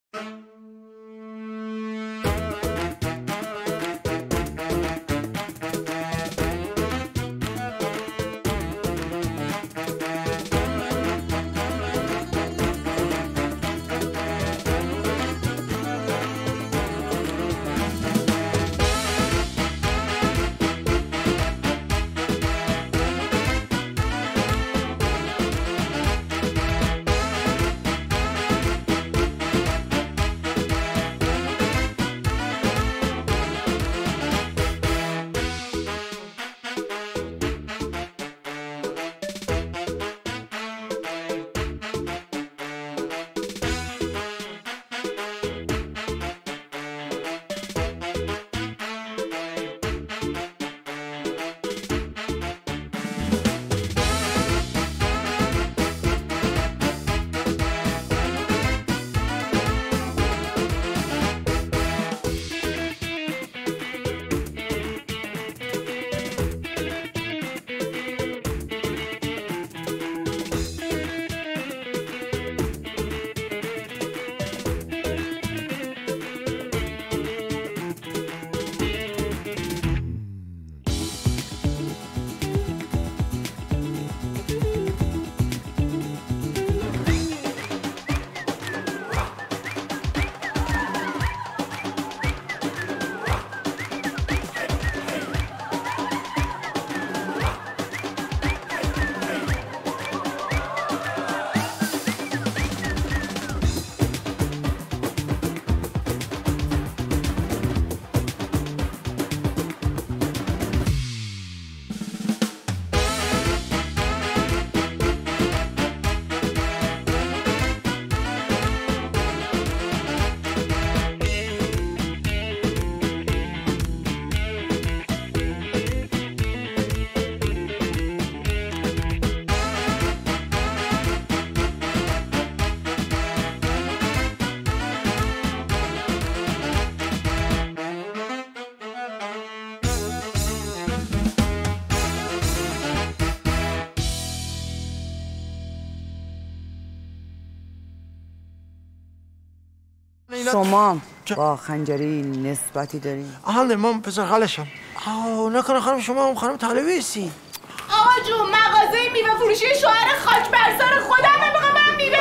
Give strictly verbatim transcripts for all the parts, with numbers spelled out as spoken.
شما با خنجری نسبتی دارین؟ احال من پسر خالشم. آه نکنه خانم شما هم خانم طالبی هستی؟ آقا جون مغازه میوه فروشی شوهر خاک بر سر خودمه، میخوام من میوه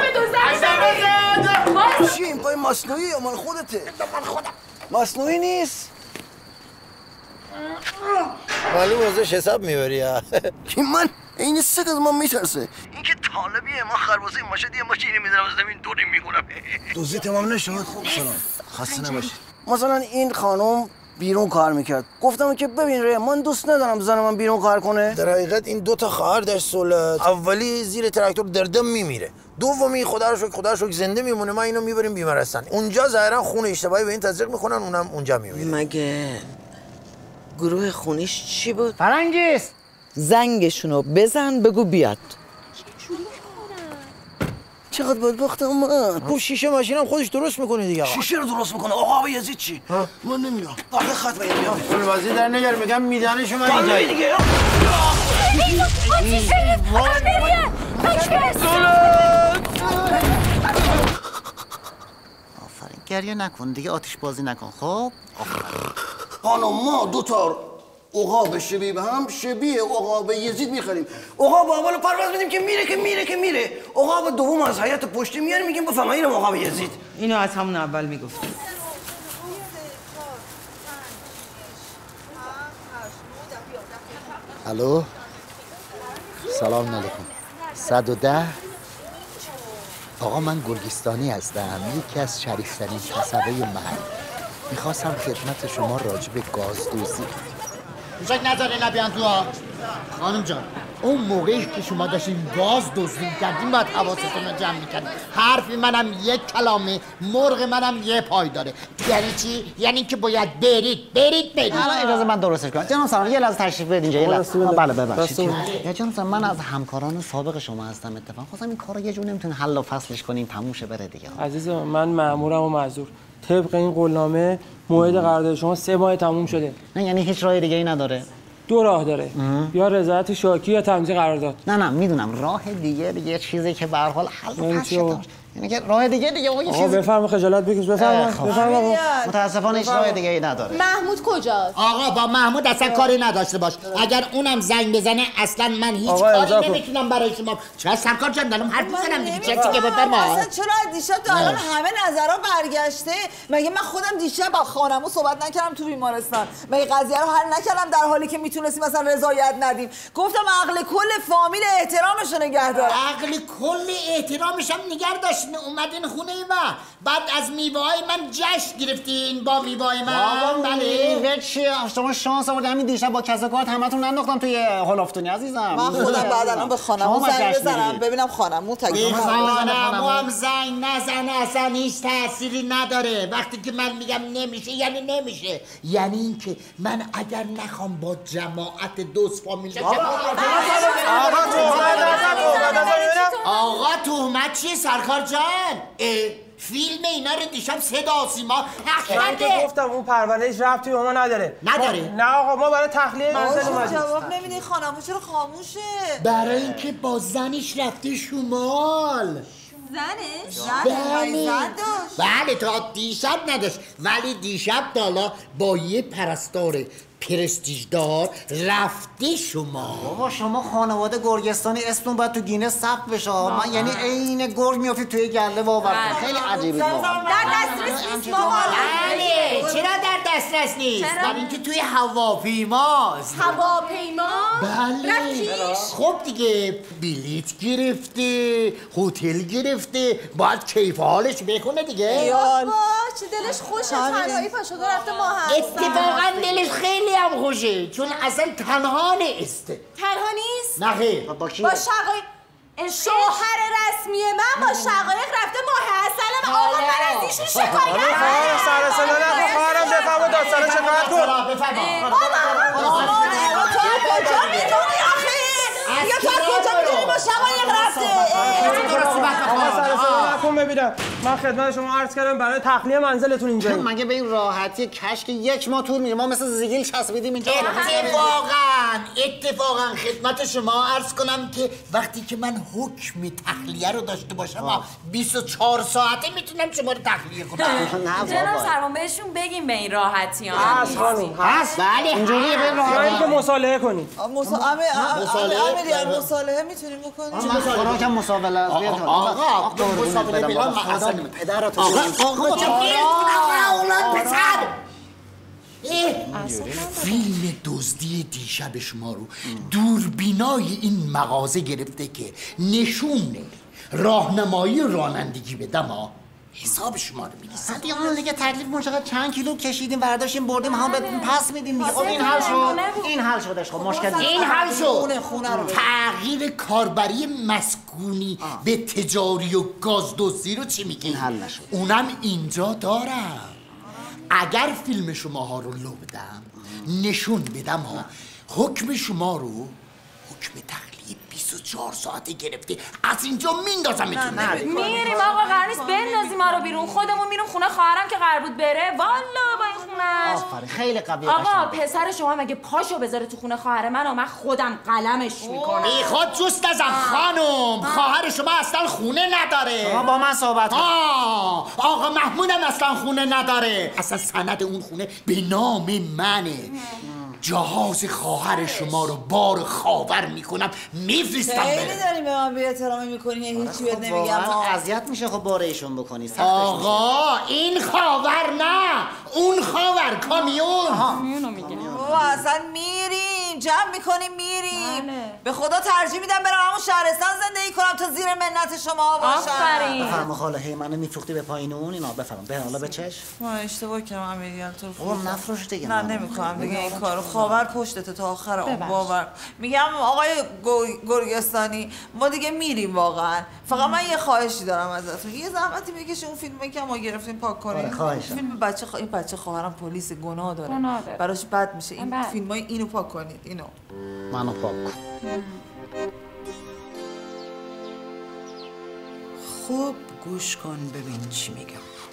بدوزم. چی این پای مصنوعی یا مال خودته؟ مال خودم. مصنوعی نیست؟ معلوم ازش حساب میبری ها. که من این سگ از من میترسه. این که طالبیه، من خربازه ماشد یه ماشی اینو میدارم از زمین دوری میکنم. دوزی تمام نشد؟ سلام خسته نباشی. مثلا این خانم بیرون کار میکرد، گفتم که ببین ره من دوست ندارم زن من بیرون کار کنه. در حقیقت این دو تا خواهر در سولت، اولی زیر تراکتور در دم میمیره، دومی خدا رو شکر خدا رو شکر زنده میمونه. ما اینو میبریم بیمارستان، اونجا ظاهرا خون اشتباهی به این تزریق میکنن، اونم اونجا میمیره. مگه گروه خونیش چی بود؟ فرنگیس زنگشونو بزن بگو بیاد. چقدر بدبختم من. اون شیشه ماشینم خودش درست میکنه دیگه. شیشه رو درست میکنه آقا یزید چی؟ من نمیام. آقا خط بگیر میام. فول بازی در نگر میگم میدانه شما اینجایی دیگه. آفرین گریه نکن دیگه، آتش بازی نکن. خب آفرین خانم ما دو تا عقاب شبیه به هم شبیه عقاب یزید میخریم. عقاب اول پرواز میدیم که میره که میره که میره. عقاب دوم از حیات پشتی میاریم میگیم بفهم اینم عقاب یزید. اینو از همون اول میگفت. الو سلام علیکم. صد و ده آقا من گرگستانی هستم، یکی از شریفترین کسبه محل. میخواستم خدمت شما راجع به گازدوزی. موشک نذاره نبیان تو ها. خانم جان اون موقعی که شما داشتین گاز دزدی کردین باید حواستون رو جمع میکردین. حرفی منم یک کلامه، مرغ منم یه پای داره. یعنی چی؟ یعنی که باید برید برید برید. الان اجازه من درستش کنم. جناب سلام یه لحظه تشریف بیارید اینجا. یه لحظه. بله ببخشید. یا جناب سلام من از همکاران سابق شما هستم. اتفاقا خواستم این کارو یه جور نمیتونین حل و فصلش کنین تموم شه بره دیگه. عزیزم من مأمورم و معذور. طبق این قولنامه موعد قرارداد شما سه ماه تموم شده. نه یعنی هیچ راه دیگه ای نداره؟ دو راه داره. یا رضایت شاکی یا تمضی قرارداد. نه نه میدونم راه دیگه دیگه چیزی که به هر حال حل و فصل داشت. یعنی که راه دیگه دیگه اون آقا بفرما خجالت بکش بفرما بفرما متاسفانه هیچ راه دیگه ای نداره. محمود کجاست؟ آقا با محمود اصلا کاری نداشته باش. اگر اونم زنگ بزنه اصلا من هیچ کاری نمیتونم برای شما. چرا سرکار جان دارم حرف میزنم دیگه. چه چیزی بهتر ما اصلا چرا دیشب تا الان همه نظرها برگشته؟ مگه من خودم دیشب با خانمو صحبت نکردم تو بیمارستان؟ مگه قضیه رو حل نکردم در حالی که میتونستیم مثلا رضایت ندیم؟ گفتم عقل کل فامیل احترامش رو نگه دار. عقل کل احترامش هم نگه داشتین اومدین خونه ما. بعد از میوه‌های من جشن گرفتین با میوه‌های من. بله میوه چیه؟ شما شانس آوردین همین دیشب با کسا کارت همتون ننداختم توی هلافتونی عزیزم. من خودم بعد الان به خانمو زنگ بزنم ببینم خانمو تگه خانمو هم زنگ نزنه اصلا هیچ تأثیری نداره. وقتی که من میگم نمیشه یعنی نمیشه. یعنی اینکه من اگر نخوام با جماعت دوست فامیل آقا تهمت چیه سرکار جان؟ فیلم اینا رو دیشب صدا سیما من که گفتم اون پرونده هیچ ربطی به ما نداره. نداره؟ نه آقا ما برای تخلیه منزل اومدیم. جواب نمیدی خانمو چرا خاموشه؟ برای اینکه با زنش رفته شمال. زنش؟ بله زن داشت؟ بله تا دیشب نداشت ولی دیشب دالا با یه پرستار پرستیژدار رفته شما. بابا شما خانواده گرگستانی اسمتون باید تو گینه ثبت بشه. من یعنی عین گرگ میافتید توی گله واقعا خیلی عجیبه واقعا. در دسترس نیست بابا. بله چرا در دسترس نیست؟ در اینکه توی هواپیماست. هواپیما؟ بله خب دیگه بلیت گرفته هتل گرفته باید کیف حالش بکنه دیگه. بابا چه دلش خوشه تنهایی پا شده رفته ما هم. اتفاقا دلش خیلی هم خوشه چون اصلا تنها نیسته. تنها نیست؟ نه خیر. با کی؟ با شقایق شوهر رسمی من با شقایق رفته ماه عسلم. آقا من از ایشون شکایت خواهرم سر صدا نکن. خواهرم بفرما داستان شکایت کن. بفرما. بابا تو کجا میدونی آخه؟ یا تو کجا میدونی با شقایق رفته؟ آقا سر صدا نکن ببینم. من خدمت شما عرض کردم برای تخلیه منزلتون اینجا. مگه به این راحتی کشک یک ماه طول میره؟ ما مثل زیگیل چسبیدیم اینجا. اتفاقا اتفاقا خدمت شما عرض کنم که وقتی که من حکم تخلیه رو داشته باشم بیست و چهار ساعته میتونم شما رو تخلیه کنم. جناب سرمان بهشون بگیم به این راحتی ها. هست خانم هست. بله اینجوریه به راحتی که مصالحه کنیم. امیری مصالحه میتونیم بکنیم؟ من خوراکم مسابله است. آقا مسابله بیان اصلا پدرتون آقا آقا اولاد پسر فیلم دزدی دیشب شما رو دوربینای این مغازه گرفته که نشونه راهنمایی رانندگی بدم ها حساب شما رو میگیسن. صدی اون دیگه تکلیف مشاقه چند کیلو کشیدیم برداشتیم بردیم هم بهتون پس میدیم دیگه. خب این حل شد این حل شدش. خب مشکل این حل شد. تغییر کاربری مسکونی به تجاری و گازدزدی رو چی میگی؟ حل نشد. اونم اینجا دارم. اگر فیلم شماها رو لو بدم نشون بدم ها حکم شما رو حکم تخلیه بیست و چهار ساعته گرفته از اینجا میندازم میتون. میریم آقا قرار نیست بندازیم ما رو بیرون. خودمون میریم خونه خواهرم که قرار بود بره. والا با این خونش. آفرین خیلی قویه. آقا پسر شما مگه پاشو بذاره تو خونه خواهر من و من خودم قلمش میکنم. بی خود جست ازم خانم. خواهر شما اصلا خونه نداره. آقا با من صحبت کن. آقا محمودم اصلا خونه نداره. اصلا سند اون خونه به نام منه. جهاز خواهر شما رو بار خاور میکنم میفرستم بره. خیلی داریم به من بی احترامی میکنی هیچی بهت نمیگم. اذیت میشه خب بار ایشون بکنی. آقا این خاور نه اون خاور کامیون. میونو میگه. بابا اصلا میریم جمع میکنیم میریم. به خدا ترجیح میدم برم همون شهرستان زندگی کنم تا زیر منت شما باشم. آفرین. بفرما خاله هی منو میفروختی به پایین اون اینا. بفرما به حالا به چش. ما اشتباه کردم امیریان تو رو بابا نفروش دیگه. نه نمیکنم دیگه این کارو. خاور پشتت تا آخر اون باور. میگم آقای گرگستانی ما دیگه میریم واقعا. فقط من یه خواهشی دارم ازتون. یه زحمتی بکشید اون فیلمی که ما گرفتیم پاک کنید. فیلم بچه خ... این بچه خواهرم پلیس گناه داره. گناه داره. براش بد میشه. این فیلمای اینو پاک کنید اینو. منو پاک کن. خوب گوش کن ببین چی میگم.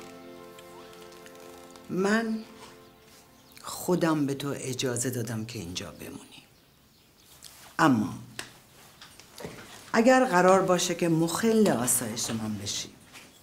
من خودم به تو اجازه دادم که اینجا بمونی، اما اگر قرار باشه که مخل آسایش من بشی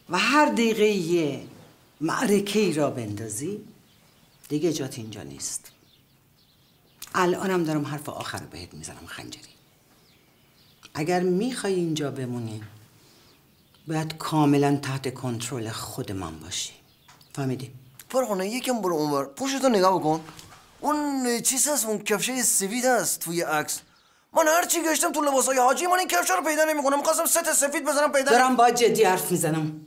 و هر دقیقه یه معرکه ای را بندازی دیگه جات اینجا نیست. الانم دارم حرف آخر رو بهت میزنم خنجری. اگر میخوای اینجا بمونی باید کاملا تحت کنترل خود من باشی. فهمیدی؟ فرقانه یکم برو اونور، پشتو نگاه بکن. اون چیز هست، اون کفشه سفید هست توی عکس. من هر چی گشتم تو لباسای حاجی من این کفشه رو پیدا نمیکنم. می‌خواستم ست سفید بزنم پیدا دارم با جدی حرف میزنم.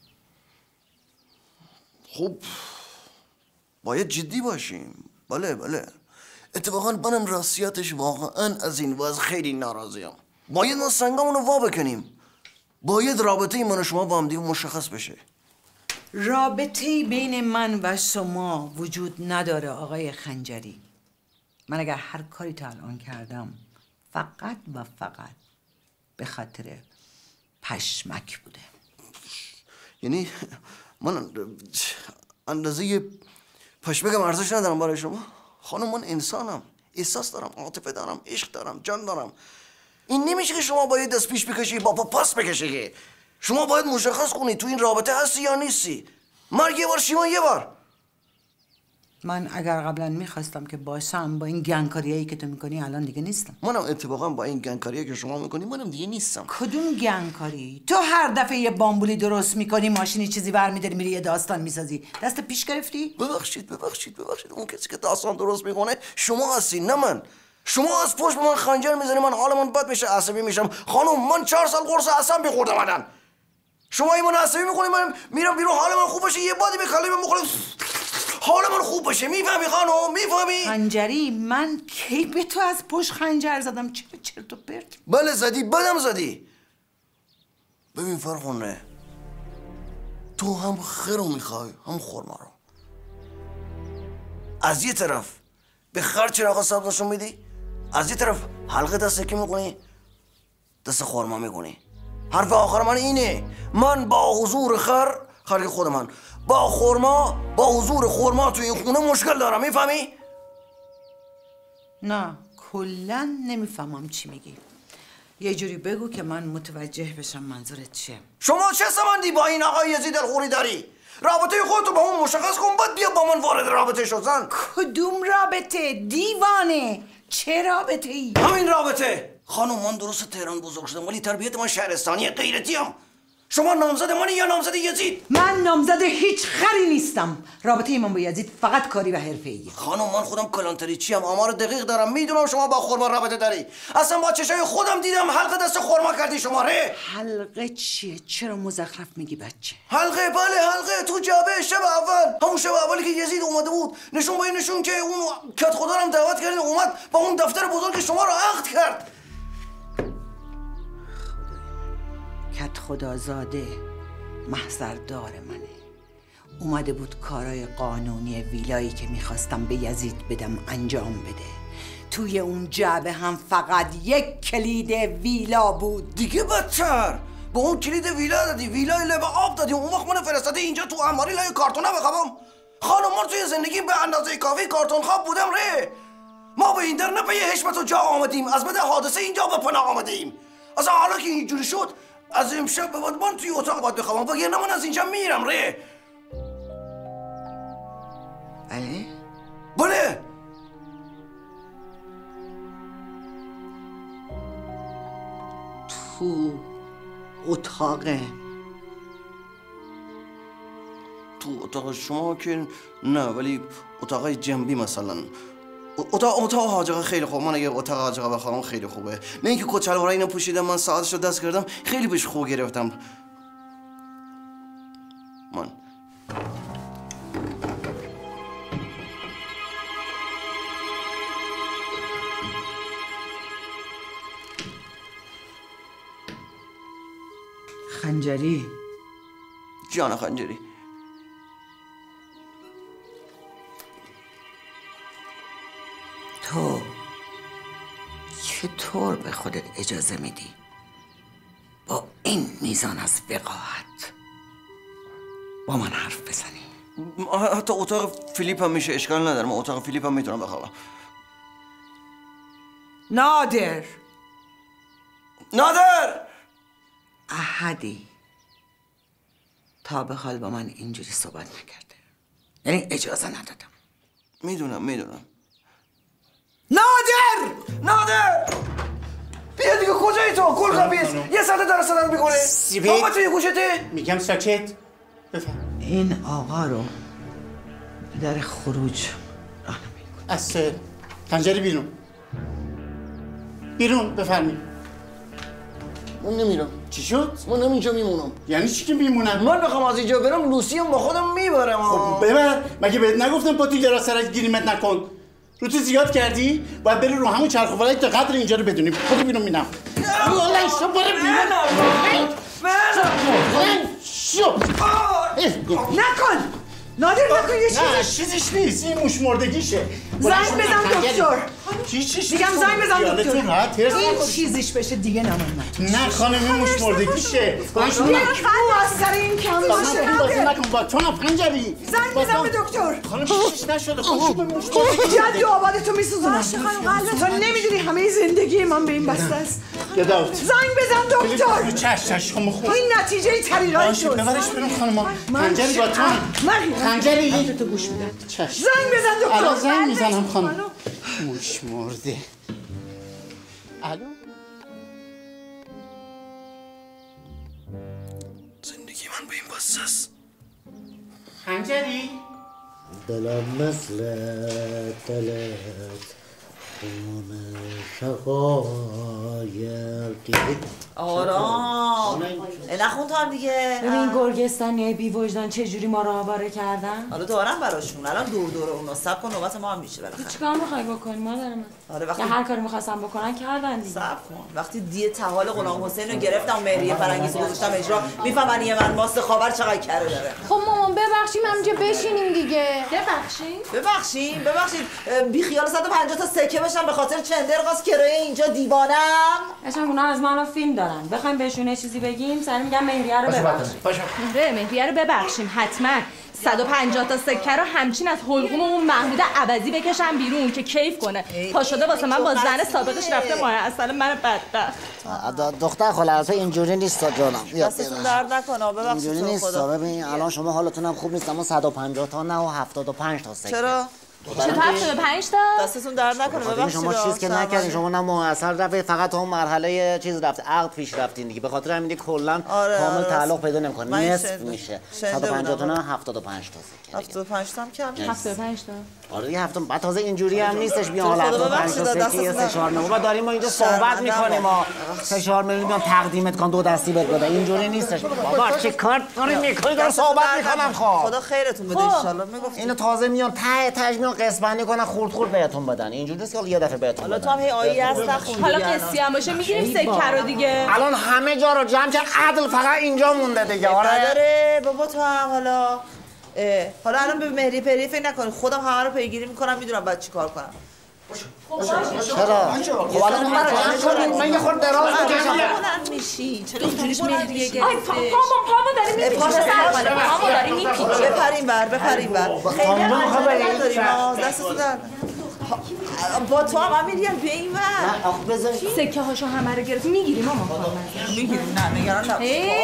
خب باید جدی باشیم. بله بله. اتفاقا منم راستیاتش واقعا از این وضع خیلی ناراضیم. باید ما سنگامونو وا بکنیم. باید رابطه من و شما با هم دیگه مشخص بشه. رابطه بین من و شما وجود نداره آقای خنجری. من اگر هر کاری تا الان کردم فقط و فقط به خاطر پشمک بوده. یعنی من اندازه پشمکم ارزش ندارم برای شما؟ خانم من انسانم، احساس دارم، عاطفه دارم، عشق دارم، جان دارم. این نمیشه که شما باید دست پیش بکشی با پا پاس بکشی. شما باید مشخص کنی تو این رابطه هستی یا نیستی. مرگ یه بار، شیما یه بار. من اگر قبلا میخواستم که باشم با این گنگکاریایی که تو میکنی الان دیگه نیستم. منم اتفاقا با این گنگکاریایی که شما میکنی منم دیگه نیستم. کدوم گنگکاری؟ تو هر دفعه یه بامبولی درست میکنی، ماشینی چیزی برمیداری میری یه داستان میسازی. دست پیش گرفتی؟ ببخشید ببخشید ببخشید اون کسی که داستان درست میکنه شما هستی نه من. شما از پشت به من خنجر میزنی، من حالمون بد میشه، عصبی میشم. خانم من چهار سال قرص عصب میخوردم الان. شما این من عصبی میکنی، من میرم بیرون حال من خوب بشه، یه بادی به کلمه میخورم حال من خوب بشه. میفهمی خانم؟ میفهمی؟ خنجری من کی به تو از پشت خنجر زدم؟ چه چرت و پرت. بله زدی، بدم زدی. ببین فرخونه، تو هم خیر رو میخوای هم خورما رو. از یه طرف به خر چراغ سبز نشون میدی، از یه طرف حلقه دست کی میکنی؟ دست خورما میکنی. حرف آخر من اینه، من با حضور خر، خر خود من، با خورما، با حضور خورما توی این خونه مشکل دارم. میفهمی؟ نه کلا نمیفهمم چی میگی. یه جوری بگو که من متوجه بشم منظورت چیه. شما چه سمندی با این آقای یزید الخوری داری؟ رابطه خودتو با اون مشخص کن، بعد بیا با من وارد رابطه شو. زن کدوم رابطه؟ دیوانه. چه رابطه ای؟ همین رابطه. خانم من درست تهران بزرگ شدم ولی تربیت من شهرستانی، غیرتی ام. شما نامزد منی یا نامزد یزید؟ من نامزد هیچ خری نیستم. رابطه من با یزید فقط کاری و حرفه‌ایه. خانم من خودم کلانتری چی ام، آمار دقیق دارم، میدونم شما با خورما رابطه داری. اصلا با چشای خودم دیدم حلقه دست خورما کردی شما ره. حلقه چیه؟ چرا مزخرف میگی بچه؟ حلقه بله حلقه تو جعبه شب اول، همون شب اولی که یزید اومده بود نشون به نشون که اون کت خدا رو دعوت کردین اومد با اون دفتر بزرگ شما رو عقد کرد. کت خدازاده محضردار منه، اومده بود کارای قانونی ویلایی که میخواستم به یزید بدم انجام بده. توی اون جعبه هم فقط یک کلید ویلا بود. دیگه بدتر، با اون کلید ویلا دادی، ویلای لب آب دادی، اون وقت من فرستادی اینجا تو انباری لای کارتونه بخوابم. خانم من توی زندگی به اندازه کافی کارتون خواب بودم ره. ما به این در نه به یه حشمت و جا آمدیم، از بده حادثه اینجا به پناه آمدیم. اصلا حالا که اینجوری شد از امشب به بعد من توی اتاق باید بخوابم، وگرنه من از اینجا میرم ره. بله؟ بله. تو اتاقه؟ تو اتاق شما که نه، ولی اتاقای جنبی مثلا. اتاق اتاق حاجقه خیلی خوب. من اگه اتاق حاجقه بخوام خیلی خوبه. نه اینکه کچلواره اینو پوشیدم من ساعتشو دست کردم خیلی بهش خو گرفتم. من خنجری جان خنجری، تو چطور به خودت اجازه میدی با این میزان از وقاحت با من حرف بزنی؟ حتی اتاق فیلیپ هم میشه، اشکال نداره، من اتاق فیلیپ هم میتونم بخوابم. نادر نادر احدی تا به حال با من اینجوری صحبت نکرده. یعنی اجازه ندادم. میدونم میدونم. نادر! نادر! بیا دیگه کجایی تو؟ گل خبیث یه ساعت داره صدات میکنه. بابا توی گوشته؟ میگم ساکت. بفهم. این آقا رو در خروج راه نمی‌کنه. از پنجره بیرون. بیرون بفرمایید. من نمیرم. چی شد؟ من اینجا میمونم. یعنی چی که میمونم؟ من بخوام از اینجا برم لوسیم با خودم میبرم. خب ببر. مگه بهت نگفتم پا تو دراسترک گیریمت نکن؟ رو تو زیاد کردی؟ باید بری رو همون چرخ و فلک تا قدر اینجا رو بدونی. خودی بیرون میرم. والا ایشتا برو بیرون. من شو. نکن. نادر نکن یه چیزی. نه چیزیش نیست. این موش مردگیشه. زنگ بزن دکتر. چی چیش؟ میگم زنگ بزن دکتر. این چیزیش بشه دیگه نمونم. نه خانم این موش مردگیشه. بلند شو. از سر این کم باشه. بازی نکن با تو پنجری. زنگ بزن به دکتر. خانم چیزش نشده. خودشو به موش مردگی جد و آباد تو میسوزونم. تو نمیدونی همه زندگی من به این بسته است. یا داوود. زنگ بزن دکتر. چش چش خم خوب. این نتیجه طریقای شد. ببرش بیرون خانم. پنجری با تو. پنجری تو گوش میدم. چش. زنگ بزن دکتر. الان زنگ میزنم خانم. موش مرده. الو. زندگی من به این بسته است. پنجری دلم مثل دلت خون شقایقی. آرام نخون تو هم دیگه. ببین گرگستانی بی وجدان چه جوری ما رو آواره کردن. حالا دارم براشون الان دور دور اونا صبر کن نوبت ما هم میشه بالاخره. چیکار میخوای بکنی مادر من؟ آره وقتی هر کاری میخواستم بکنن کردن دیگه. صبر کن وقتی دی تحال غلام حسین رو گرفتم و مهریه فرنگیز گذاشتم اجرا میفهمن یه من ماست خاور چقدر کره داره. خب مامان ببخشیم همینجا بشینیم دیگه. ببخشیم ببخشیم ببخشید بی خیال صد و پنجاه تا سکه بشم به خاطر چندرغاز کرایه اینجا دیوانم. اصلا اونا از من فیلم دارن. بخوایم بهشون یه چیزی بگیم سری میگم مهریه رو ببخشیم. آره مهریه رو ببخشیم حتما. صد و پنجاه تا سکه رو همچین از حلقوم اون محمود عوضی بکشم بیرون که کیف کنه. پا شده واسه من با زن سابقش رفته ماه اصلا من بدبخت. دختر خلاصه اینجوری نیست تا جانم. دستتون درد نکنه ببخشید. اینجوری نیست ببین الان شما حالتون هم خوب نیست اما صد و پنجاه تا نه و هفتاد و پنج تا سکه. چرا؟ چطور هفتاد و پنج تا؟ دستتون درد نکنه ببخشید. شما چیز که نکردین شما نه مؤثر رفت فقط اون مرحله چیز رفت عقد پیش رفتین دیگه به خاطر همین دیگه کلا کامل تعلق پیدا نمی‌کنه نصف میشه. صد و پنجاه تا نه هفتاد و پنج تا سکه. هفتاد و پنج تا هم کم نیست. هفتاد و پنج تا. آره دیگه هفتاد بعد تازه اینجوری هم نیستش بیا حالا هفتاد و پنج تا سکه سه چهار میلیون بعد داریم ما اینجا صحبت می‌کنیم ما سه چهار میلیون میام تقدیمت کن دو دستی بهت بدم اینجوری نیستش بابا چه کار داریم می‌کنی دارم صحبت می‌کنم خب خدا خیرتون بده ان شاءالله میگفت اینو تازه میان ته تاج میان قسمت کنن خورد خورد بهتون بدن اینجوری نیست که یه دفعه بهتون حالا تو هم هی آیی هست نخوندی. حالا قصی هم باشه میگیریم سکه رو دیگه. الان همه جا رو جمع کرد عدل فقط اینجا مونده دیگه آره نداره بابا تو هم حالا حالا الان به مهری پری فکر نکنی خودم همه رو پیگیری میکنم میدونم بعد چیکار کنم. چرا؟ خب الان من رو جمع کنیم من یه خورد دراز بکشم بلند میشی چرا اینجوریش مهریه گرفته؟ آی پامو پامو داری میپیچه پامو داری میپیچه. بپریم بر بپریم بر خیلی نداریم دستتو در با تو هم امیریان بیا این ور سکه هاشو همه رو گرفت میگیریم ماما میگیریم نه نگران نباش.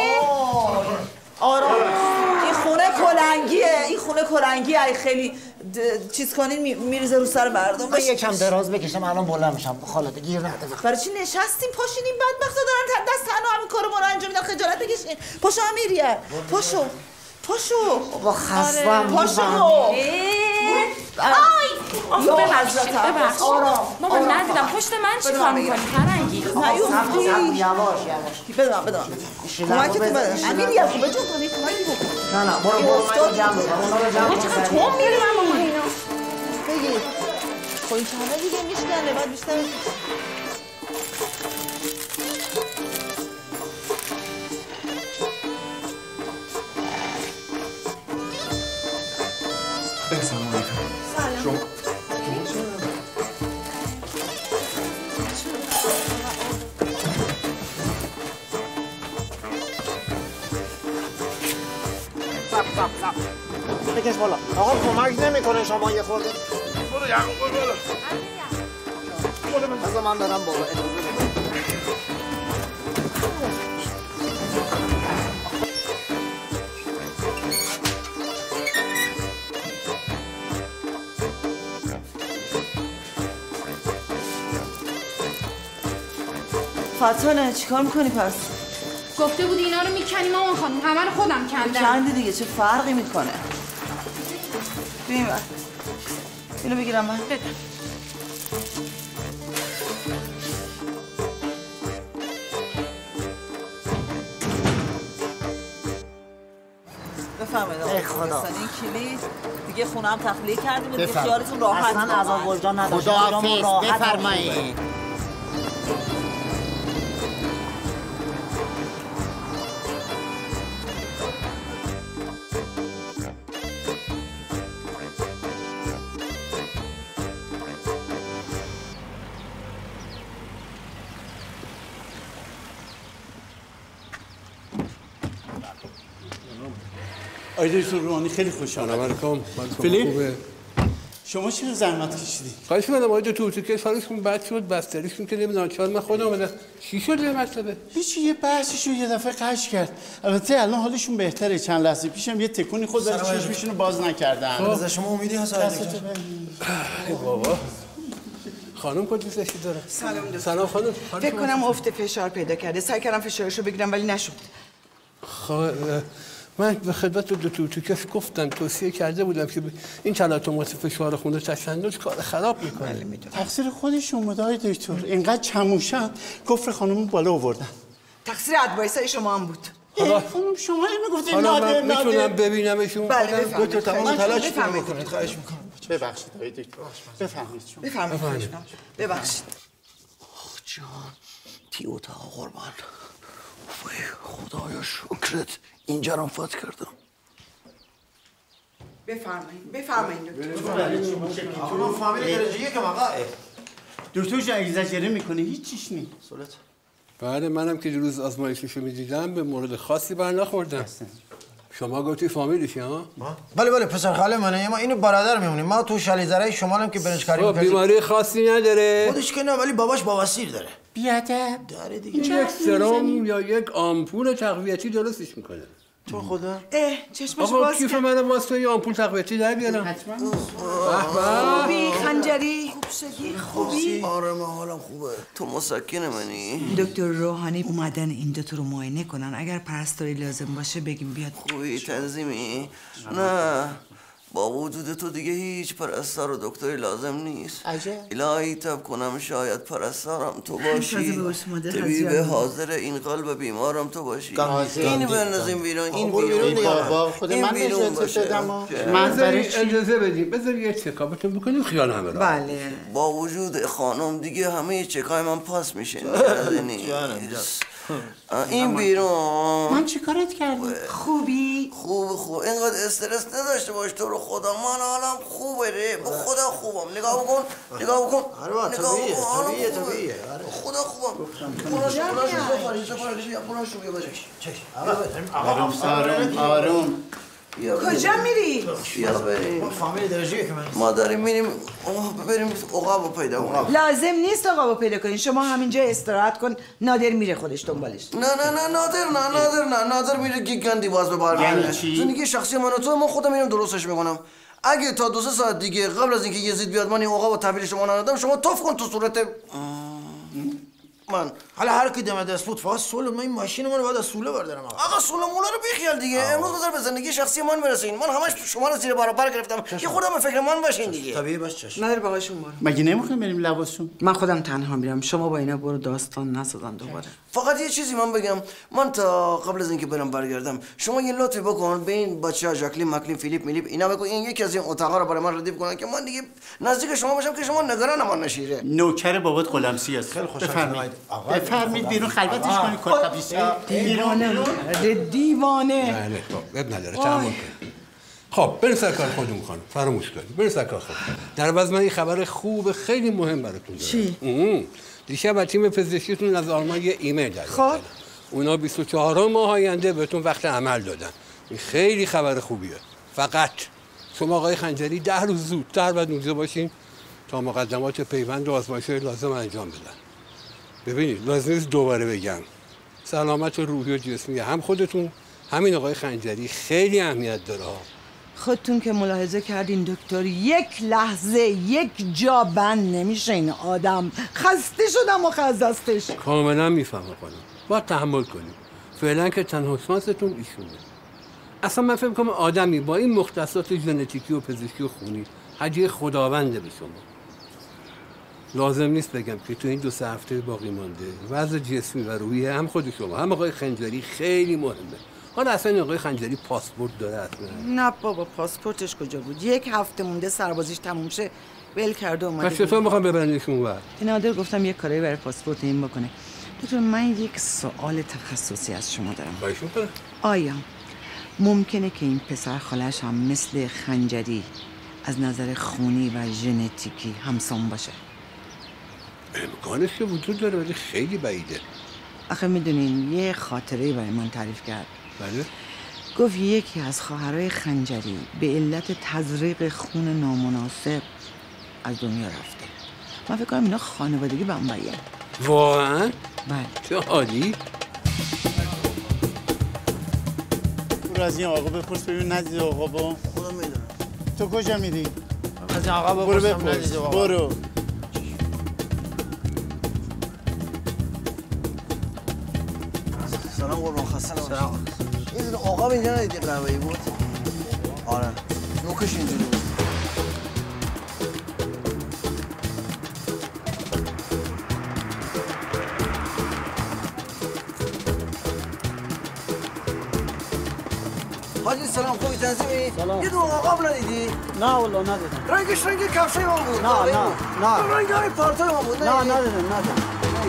آرام این خونه کلنگیه این خونه کلنگیه ای خیلی چیز کنین میریزه رو سر مردم. من یکم دراز بکشم الان بلند میشم خالاته گیر نده برای چی نشستیم پاشینیم بدبختا دارن دست تنها همین کارو ما رو انجام میدن خجالت بکشین. پاشو امیریه پاشو پاشو با خستم پاشو آی یا حضرتم ببخش ماما ندیدم پشت من چی کار میکنی فرنگی نیوفتی یواش یواش بده من بده من کمکتون بده امیریه خوبه جون کنی کمکی بکن. نه نه برو برو من جمع بکنم اونا رو جمع چقدر توم میری من ماما اینا بگیر خب این چهانه دیگه میشکنه بعد بیشتر سلام علیکم. سلام. سب سب سب بکش بالا آقا کمک نمیکنه شما یه خورده برو یعقوب برو بالا بذار من برم بالا فتانه چیکار میکنی پس؟ گفته بودی اینا رو میکنیم اون خانم، همه رو خودم کندم. کندی دیگه، چه فرقی میکنه؟ ببین من اینو بگیرم من. بده. بفرمایید آقای گلگستانی، این کلید دیگه خونم تخلیه کردیم دیگه بفرمایید. خیالتون راحت. اصلا عذاب وجدان نداشت. خداحافظ. بفرمایید. آقای دکتر روحانی خیلی خوشحالم. علیکم. فیلیپ شما چرا زحمت کشیدی؟ خواهش می‌کنم آقای دکتر اتوکه سالشون بد شد، بستریشون که نمیدونم چهار من خودم اومدم. چی شد یه مرتبه؟ هیچی، یه بحثشو یه دفعه قش کرد. البته الان حالشون بهتره. چند لحظه پیشم یه تکونی خود ولی چشمشون رو باز نکردن. از شما امیدی هست آقای دکتر؟ ای بابا. خانم کجا داشتی داره؟ سلام دکتر. سلام خانم. فکر کنم افت فشار پیدا کرده. سعی کردم فشارشو بگیرم ولی نشد. خب من به خدمت دکتر توکس گفتم، توصیه کرده بودم که این تلاطمات فشار خون و تشنج کار خراب میکنه. تقصیر خودشون بود آقای دکتر. اینقدر چموشن کفر خانم بالا آوردن. تقصیر ادوایسای شما هم بود. حالا خانم شما میگفتید حالا نادر من نادر. میتونم ببینمشون؟ بله بفرمایید. دکتر تمام تلاشتون میکنید. خواهش میکنم. ببخشید آقای دکتر. بفرمایید شما. بفرمایید. ببخشید. آخ جان تی اتاق قربان. وای خدایا شکرت اینجا رو فات کردم. بفرمایید. بفرمایید دکتر. ما فامیل درجه‌ای که آقا دکتر جان اگزاجره میکنه هیچ چیش نی. سولت. بله منم که دیروز آزمایششو میدیدم به مورد خاصی بر نخوردم. شما گفتی فامیلیشی ها؟ بله بله پسر خاله منه. ما اینو برادر میمونیم. ما تو شالیزرای شمالم که برنج کاری می‌کنیم. بیماری خاصی نداره. خودش که نه ولی باباش بواسیر داره. بیادب داره دیگه. یک سرم یا یک آمپول تقویتی درستش میکنه. تو خدا. اه چشمشو آقا باز کیف کرد. منو واسه یه آمپول تقویتی در بیارم. حتما. خوبی خنجری؟ خوب شدی؟ خوبی؟ آره من حالم خوبه. تو مسکن منی؟ دکتر روحانی اومدن اینجا تو رو معاینه کنن. اگر پرستاری لازم باشه بگیم بیاد. خوبی تنظیمی؟ نه با وجود تو دیگه هیچ پرستار و دکتری لازم نیست. عجب. الهی تب کنم شاید پرستارم تو باشی. طبیب حاضر این قلب بیمارم تو باشی. این بندازیم بیرون، این بیرون. بابا خود من نجات شدم. من اجازه بدیم بذار یه چکاپتون بکنیم خیال همه را. بله. با وجود خانم دیگه همه چکای من پاس میشه. این بیرون. من چی کارت کردم؟ خوبی؟ خوب خوب اینقدر استرس نداشته باش تو رو خدا. من حالم خوبه ره. به خدا خوبم. نگاه بکن نگاه بکن. آره طبیعیه طبیعیه طبیعیه. خدا خوبم. پولاشو پولاشو بفرین سفارشی پولاشو بیا بده. آروم آروم آروم. کجا میری؟ بیا بریم. فامیل درجه‌ای که من. ما داریم میریم بریم عقابو پیدا کنیم. لازم نیست عقابو پیدا کنین. شما همینجا استراحت کن. نادر میره خودش دنبالش. نه نه نه نادر نه نادر نه نادر میره گیگندی باز به بار میاره. زندگی شخصی من و تو من خودم میرم درستش میکنم. اگه تا دو سه ساعت دیگه قبل از اینکه یزید بیاد من این عقابو تحویل شما ندادم شما توف کن تو صورت من. حالا هر کی دم دست بود فقط سول من این ماشین منو بعد از سوله بردارم آقا. آقا سوله مولا رو بیخیال دیگه. امروز بذار به زندگی شخصی من برسین. من همش شما رو زیر بار بر گرفتم. یه خودم به فکر من باشین دیگه. طبیعی باش چشم. نداره باهاشون برو. مگه نمیخوایم بریم لباسون؟ من خودم تنها میرم. شما با اینا برو داستان نسازن دوباره. فقط یه چیزی من بگم. من تا قبل از اینکه برم برگردم شما یه لطفی بکن به این بچه‌ها ژاکلین مکلین فیلیپ میلیپ اینا بگو این یکی از این اتاقا رو برای من ردیف کنن که من دیگه نزدیک شما باشم که شما نگران من نشیره. نوکر بابات قلمسی است. خیلی خوشحالم. بفرمایید بیرون خلوتش کنید کتابیسا. دیوانه دیوانه. بله خب اب نداره تمام کن. خب بریم سر کار خودمون خانم. فراموش کنید. بریم سر کار خودمون. در عوض من این خبر خوب خیلی مهم براتون دارم. چی؟ دیشب از تیم پزشکیتون از آلمان یه ایمیل دادن. خب اونا بیست و چهارم ماه آینده بهتون وقت عمل دادن. این خیلی خبر خوبیه. فقط شما آقای خنجری ده روز زودتر باید اونجا باشین تا مقدمات پیوند و آزمایش‌های لازم انجام بدن. ببینید لازم نیست دوباره بگم سلامت روحی و جسمی هم خودتون همین آقای خنجری خیلی اهمیت داره ها. خودتون که ملاحظه کردین دکتر، یک لحظه یک جا بند نمیشه این آدم. خسته شدم و خزستش. کاملا میفهمم خانم، باید تحمل کنیم. فعلا که تنها شانستون ایشونه. اصلا من فکر کنم آدمی با این مختصات ژنتیکی و پزشکی و خونی هدیه خداونده به شما. لازم نیست بگم که تو این دو سه هفته باقی مانده وضع جسمی و روحیه هم خود شما هم آقای خنجری خیلی مهمه. حالا اصلا آقای خنجری پاسپورت داره اصلا؟ نه بابا، پاسپورتش کجا بود؟ یک هفته مونده سربازیش تموم شه ول کرده اومده. پس چطور میخوام ببرنش اونور؟ نادر گفتم یک کاری برای پاسپورت این بکنه. دکتر من یک سوال تخصصی از شما دارم. بایشون کنه؟ آیا ممکنه که این پسر خالش هم مثل خنجری از نظر خونی و ژنتیکی همسان باشه؟ امکانش که وجود داره ولی خیلی بعیده. آخه میدونین یه خاطره برای من تعریف کرد. بله؟ گفت یکی از خواهرای خنجری به علت تزریق خون نامناسب از دنیا رفته. من فکر کنم اینا خانوادگی بمبئیه. واقعا؟ بله. چه عالی. برو از این آقا بپرس ببین ندیده آقا با. خودم میدونم. تو کجا میری؟ از این آقا برو بپرسم بپرس. ندیده آقا. برو. سلام قربان، خسته نباشید. سلام. این دونه آقا اینجا ندیدی قهوه‌ای بود؟ آره. نوکش اینجوری بود. حاجی سلام، خوبی تنظیمی؟ سلام. یه دونه آقا ندیدی؟ نه والله ندیدم. رنگش رنگ کفشای ما بود. نه نه نه. رنگ های پالتوی ما بود. نه ندیدم ندیدم.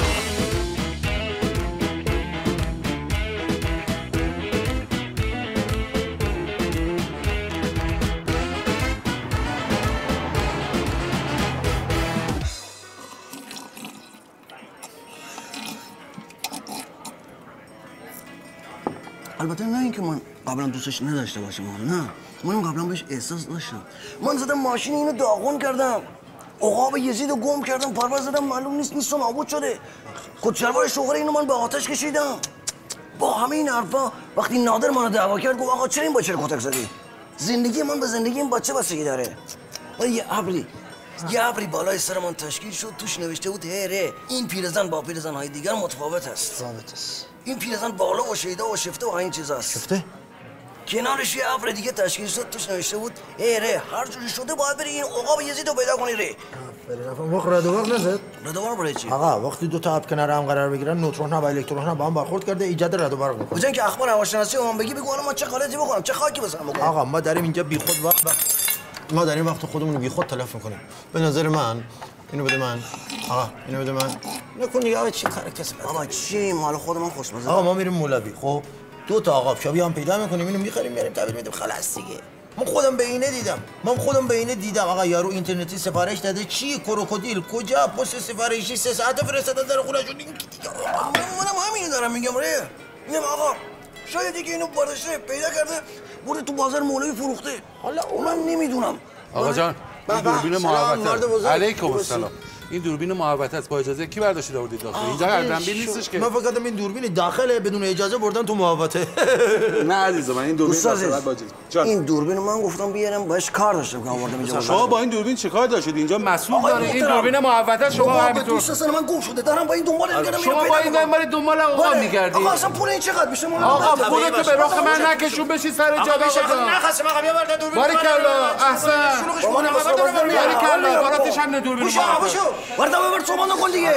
البته نه اینکه من قبلا دوستش نداشته باشم، نه منم قبلا بهش احساس داشتم. من زدم ماشین اینو داغون کردم، عقاب یزید رو گم کردم، پرواز زدم معلوم نیست نیست و نابود شده. کتشلوار شوهر اینو من به آتش کشیدم. با همه این حرفا وقتی نادر منو دعوا کرد گفت آقا چرا این بچه رو کتک زدی؟ زندگی من به زندگی این بچه بستگی داره. یه ابری یه ابری بالای سر من تشکیل شد، توش نوشته بود هره این پیرزن با پیرزن‌های دیگر متفاوت است. متفاوت است. این پیرزن بالا و شیدا و شفته و این چیزاست. شفته؟ کنارش یه ابر دیگه تشکیل شد، توش نوشته بود هره هر جوری شده باید بری این عقاب یزید رو پیدا کنی. ره فرین وقت رادوار نزد؟ رادوار برای چی؟ آقا وقتی دو تا اب کنار هم قرار بگیرن نوترون ها و الکترون ها با هم برخورد کرده ایجاد رادوار میکنه. بجن که اخبار هواشناسی من بگی بگو الان ما چه غلطی بکنم، چه خاکی بزنم بکنم. آقا ما داریم اینجا بیخود وقت وقت ما داریم وقت خودمون رو بیخود تلف میکنیم. به نظر من اینو بده من. آقا اینو بده من. نکن دیگه چی کار کسی بده. آقا چی مال خود من خوشمزه. آقا ما میریم مولوی، خب دو تا آقا شابی هم پیدا میکنیم، اینو میخریم میاریم تحویل میدیم خلاص دیگه. من خودم به اینه دیدم من خودم به اینه دیدم آقا یارو اینترنتی سفارش داده چی کروکودیل کجا پست سفارشی سه ساعت فرستاده در خونه‌شون. این دیگه منم همین دارم میگم. ره میگم آقا شاید دیگه اینو برداشته پیدا کرده برده تو بازار مولوی فروخته. حالا من نمیدونم. آقا جان این دوربین محوطه. علیکم السلام. این دوربین محوطه است، با اجازه کی برداشتید آوردید داخل؟ اینجا گردنبین نیستش که. من فکر کردم این دوربین داخله بدون اجازه بردن تو محوطه. نه عزیزم من این دوربین واسه باجی. این دوربین من گفتم بیارم باش کار داشتم که آوردم اینجا. شما با این دوربین چیکار داشتید؟ اینجا مسئول داره این دوربین محوطه شما همینطور. دوست سن من گم شده دارم با این دنبال میگردم. شما با این دنبال دنبال آقا میگردید. آقا اصلا پول این چقدر میشه؟ آقا پولتو به رخ من نکشون بشی سر جا آقا. نخواستم آقا بیا برد دوربین. باریکلا احسن. باریکلا براتش هم دوربین. بشو بشو. بردا ببر صحبت نکن دیگه.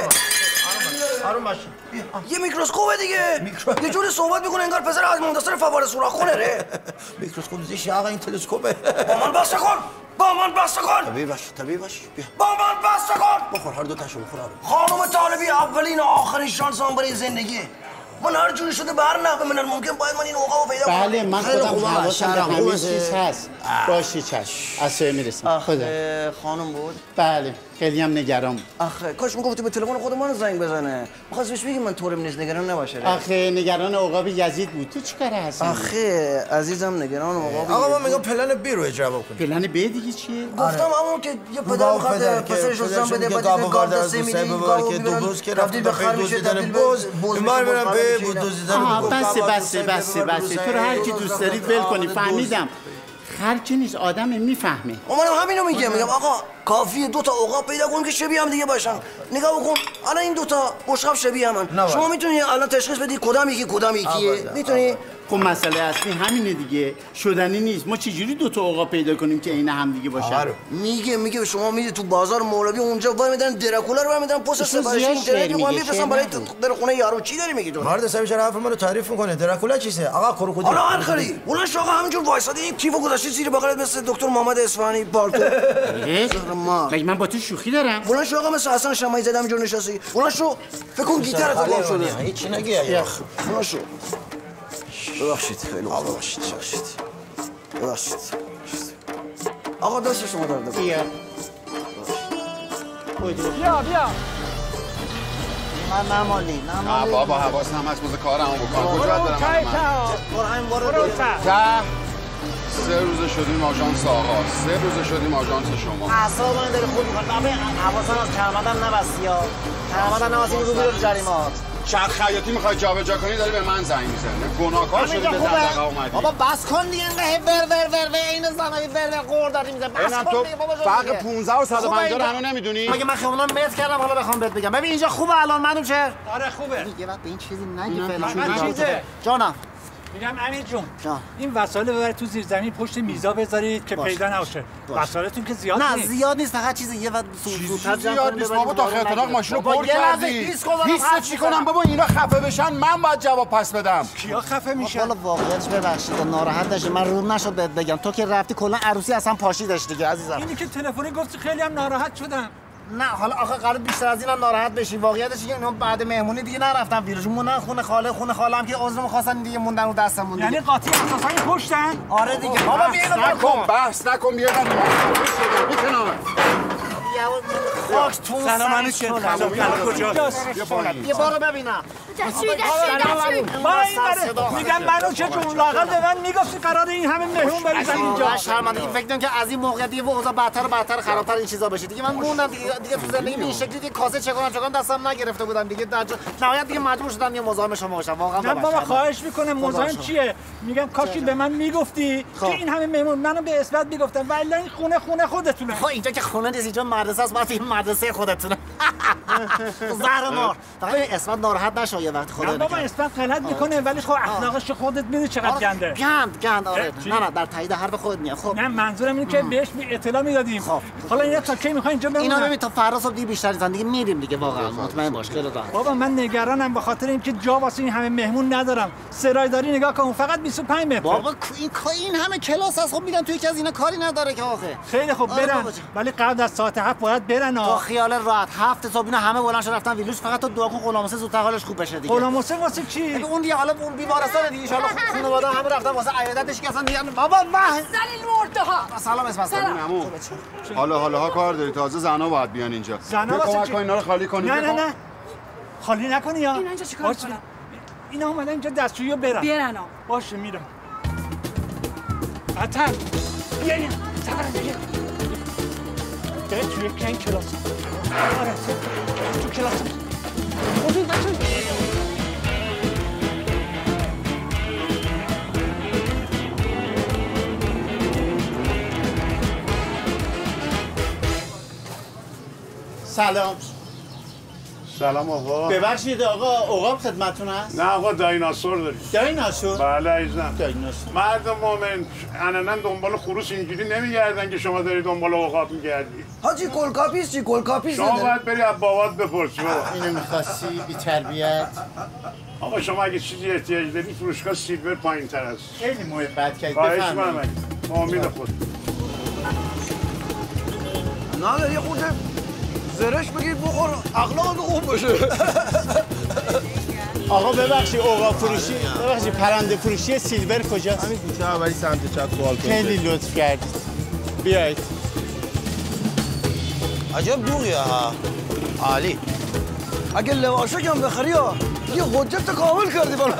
آروم باش. یه میکروسکوپ دیگه. یه جوری صحبت میکنه انگار پسر از منتصر فواره سوراخ خونه. ره میکروسکوپ زیش آقا این تلسکوپه. با من بس کن. با من بس کن. طبیعی باش طبیعی باش. بیا. با من بس کن. بخور هر دو تاشو بخور. خانم طالبی اولین و آخرین شانسم برای زندگی. من هر جوری شده بر نه من ممکن باید من این عقابو پیدا کنم. بله من خودم حواسم به همه چیز هست. باشی چشم. از سوی میرسم. خدا. خانم بود؟ بله. خیلی هم نگران. آخه کاش میگفتی به تلفن خود من زنگ بزنه. می‌خواست بهش بگی من طورم نیست نگران نباشه. آخه نگران عقاب یزید بود. تو چیکار هستی؟ آخه عزیزم نگران عقاب. آقا من میگم پلن بی رو اجرا بکن. پلن بی دیگه چیه؟ گفتم همون که یه پدر خاطر پسرش رو زن بده بعد این گارد سه میدی گاو که دو روز که رفتی به خر میشه تبدیل باز بیمار میرم به دزدیدن. بسه بسه بسه بسه تو رو هر کی دوست دارید ول کنی. فهمیدم خرچه نیست، آدم میفهمه. منم همینو میگم، میگم آقا کافیه دو تا عقاب پیدا کنیم که شبیه هم دیگه باشن. نگاه بکن الان این دو تا بشقاب شبیه همن. شما میتونی الان تشخیص بدی کدام یکی کدام یکیه؟ میتونی؟ خب مسئله اصلی همینه دیگه، شدنی نیست. ما چجوری دو تا عقاب پیدا کنیم که عین هم دیگه باشن؟ میگه میگه شما میری تو بازار مولوی اونجا وای میدن درکولا رو میدن پست سفارش اینترنتی میگم میفرستن برای در خونه یارو. چی داری میگی تو؟ مرد حسابی چرا حرف ما رو تعریف میکنه؟ درکولا چیه؟ آقا کروکودیل. حالا هر خری اون شاقا همینجور وایساده این کیفو گذاشته زیر بغلت مثل دکتر محمد اصفهانی بالتو. ما من با تو شوخی دارم. اون شاقا مثل حسن شماعی زدم اینجور نشستی. اون شو فکر کن گیتارت گم شده. هیچ نگی آخ. اون شو ببخشید خیلی آقا ببخشید ببخشید ببخشید آقا دست شما درد بیا بیا بیا من نمالی نمالی نه بابا حواس هم هست موزه کارمو بکنم. کجا باید برم من؟ برو همین برو ته سه روز شدیم آژانس آقا، سه روز شدیم آژانس شما. اعصاب من داره خود میکنه. بابا حواسم از کرمدم نبستی ها. کرمدم نبستی رو بیرون جریمات. شرط خیاطی میخوای جابجا کنی داری به من زنگ میزنه. گناهکار شدی به دغدغه اومدی. بابا بس کن دیگه اینقدر ور ور ور ور این زنای ور ور قور داری میزنه. بس کن دیگه بابا. فرق پانزده و صد و پنجاه رو هنوز نمیدونی؟ مگه من خیابونا متر کردم حالا بخوام بهت بگم. ببین اینجا خوبه الان منو چه؟ آره خوبه. یه وقت به این چیزی نگی فعلا. من چیزه. جانم. میگم امیر جون این وسایل ببرید تو زیر زمین پشت میزا بذارید که پیدا نشه. وسایلتون که زیاد نه نیست. نه زیاد نیست، فقط چیزی یه وقت زودتر زیاد نیست. بابا تا خطرناک ماشین رو پر کردی. هیچ چی کنم بابا اینا خفه بشن من باید جواب پس بدم. کیا خفه میشن؟ والا واقعیتش ببخشید ناراحت نشید، من رو نشد بهت بگم. تو که رفتی کلا عروسی اصلا پاشیدش دیگه عزیزم. اینی که تلفنی گفتی خیلی هم ناراحت شدم. نه حالا آخه قرار بیشتر از اینم ناراحت بشی. واقعیتش اینه اینا بعد مهمونی دیگه نرفتن ویروژ موندن خونه خاله. خونه خاله هم که عذر می‌خواستن دیگه موندن رو دستمون دیگه. یعنی قاطی اساسا پشتن؟ آره دیگه. بابا بیا اینو نکن بحث نکن بیا من میکنم. خاک تو سلام علیکم. سلام کجاست؟ یه بارو ببینم. میگم منو چه جون لاقل به من میگفتی قرار این همه مهمون بریزن اینجا. شرمندگی فکر کنم که از این موقع دیگه اوضاع بدتر و بدتر خرابتر این چیزا بشه دیگه. من موندم دیگه دیگه تو زندگی این شکلی دیگه کاسه چه کنم چون دستم نگرفته بودم دیگه. در نهایت دیگه مجبور شدم یه مزاحم شما باشم. واقعا نه بابا خواهش میکنم مزاحم چیه؟ میگم کاشی به من میگفتی که این همه مهمون منو به اثبات میگفتن ولی این خونه خونه خودتونه. خب اینجا که خونه نیست، اینجا مدرسه است. واسه این مدرسه خودتونه. زهر مار. فقط اسمت ناراحت نشه یه وقت خدا. بابا اسمت غلط میکنه ولی خب اخلاقش خودت میدونی چقدر گنده. گند گند آره. نه نه در تایید حرف خودت میاد. خب نه منظورم اینه که بهش اطلاع میدادیم. حالا اینا تا کی میخوان اینجا بمونن؟ اینا ببین تا فردا صبح دیگه بیشتر زندگی میریم دیگه. واقعا مطمئن باش خیلی راحت. بابا من نگرانم به خاطر اینکه جا واسه این همه مهمون ندارم. سرایداری نگاه کن فقط بیست و پنج متر. بابا این این همه کلاس هست. خب میگم تو یکی از اینا کاری نداره که آخه. خیلی خوب برن ولی قبل از ساعت هفت باید برن. با خیال راحت هفت صبح اینا همه بلند شدن رفتن ویلوش. فقط تو دعا کن غلامسه زودتر حالش خوب بشه دیگه. غلامسه واسه چی؟ اون دیگه حالا اون بیمارستان دیگه ان شاء الله خانواده همه رفتن واسه عیادتش که اصلا دیگه بابا واه زلیل مرده ها. سلام اسم سلام عمو. حالا حالا ها کار داری تازه زنا باید بیان اینجا. زنا واسه کمک کن اینا رو خالی کنی. نه نه نه خالی نکنی یا اینا اینجا چیکار کنن؟ اینا اومدن اینجا دستشویی برن. برن باشه میرم. عطر بیا این سفر دیگه. ده توی کن کلاس. آره تو کلاس. خودت بچه. سلام. سلام آقا. ببخشید آقا عقاب خدمتتون هست؟ نه آقا دایناسور داریم. دایناسور؟ بله عزیزم. دایناسور. مرد مومن علنا دنبال خروس اینجوری نمیگردن که شما داری دنبال عقاب میگردی. حاجی گلکاپیس چی گلکاپیس؟ شما باید بری از بابات بپرسی بابا. اینو می‌خواستی بی تربیت. آقا شما اگه چیزی احتیاج داری فروشگاه سیلور پایین‌تر است. خیلی محبت کردی. خواهش می‌کنم. امید خود. نه یه خورده زرش بگید بخور اخلاق خوب بشه. آقا ببخشید عقاب فروشی ببخشید پرنده فروشی سیلور کجاست؟ همین کوچه اولی سمت چپ بالکن. خیلی لطف کردید. بیایید. عجب دوغیه ها. عالی. اگه لواشک هم بخری ها یه حجت کامل کردی بالا.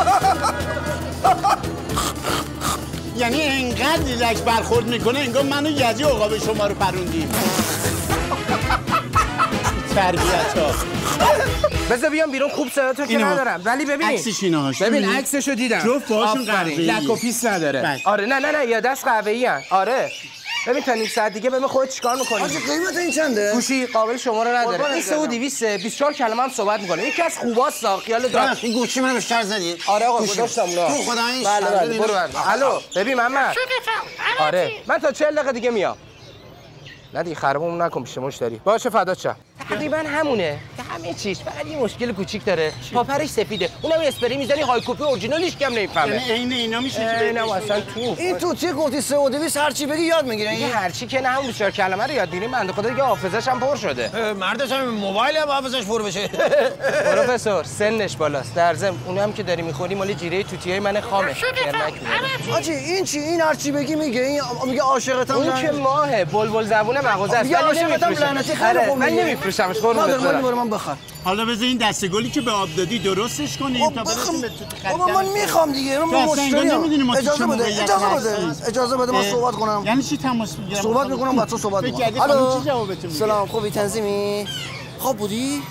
یعنی اینقدر ریلکس برخورد میکنه انگار منو یزی عقاب شما رو پروندیم. تربیت‌ها. بذار بیام بیرون، خوب صداتون که ندارم، ولی ببین عکسش ایناش ببین عکسشو دیدم، جفت باشون قهوه‌ای، لک و پیس نداره. آره نه نه نه یا دست قهوه‌ای ان. آره ببین تا نیم ساعت دیگه ببین خودت چیکار می‌کنی. آجی قیمت این چنده؟ گوشی قابل شماره نداره. این سه و دویست بیست و چهار کلمه هم صحبت می‌کنه. یکی از خوباست خیال دار. این گوشی منو بیشتر زدی؟ آره آقا گذاشتم اون. تو خدا این بله بله برو برو. الو ببین محمد. آره من تا چهل دقیقه دیگه میام. نه دیگه خرابمون نکن پیش مشتری. باشه فدات شم. تقریبا همونه که همه چیز، فقط یه مشکل کوچیک داره. پاپرش سفیده، اونم اسپری میزنی های کپی اورجینالش کم نمیفهمه. یعنی عین اینا میشه که نه اصلا تو این توتی گفتی سه و دویست هر چی بگی یاد میگیره. این هر چی که نه همون چهار کلمه رو یاد میگیریم. بنده خدا دیگه حافظش هم پر شده. مردش هم موبایل هم حافظش پر بشه. پروفسور سنش بالاست. در ضمن اونم که داری میخوری مال جیره توتیای من خامه. آجی این چی این هر چی بگی میگه این میگه عاشقتم. اون که ماهه بلبل زبون مغازه است. ولی لعنتی خیلی خوب من نمیفروشمش قربونت برم. برو من بخر. حالا بذار این دسته گلی که به آب دادی درستش کنیم تا برسیم به توتی خریدن. بابا من میخوام دیگه، من مشتریم. اجازه بده اجازه بده اجازه بده من صحبت کنم. یعنی چی تماس میگیرم؟ صحبت میکنم با تو صحبت میکنم. الو چی جوابتون میده؟ سلام خوبی تنظیمی؟ خواب بودی؟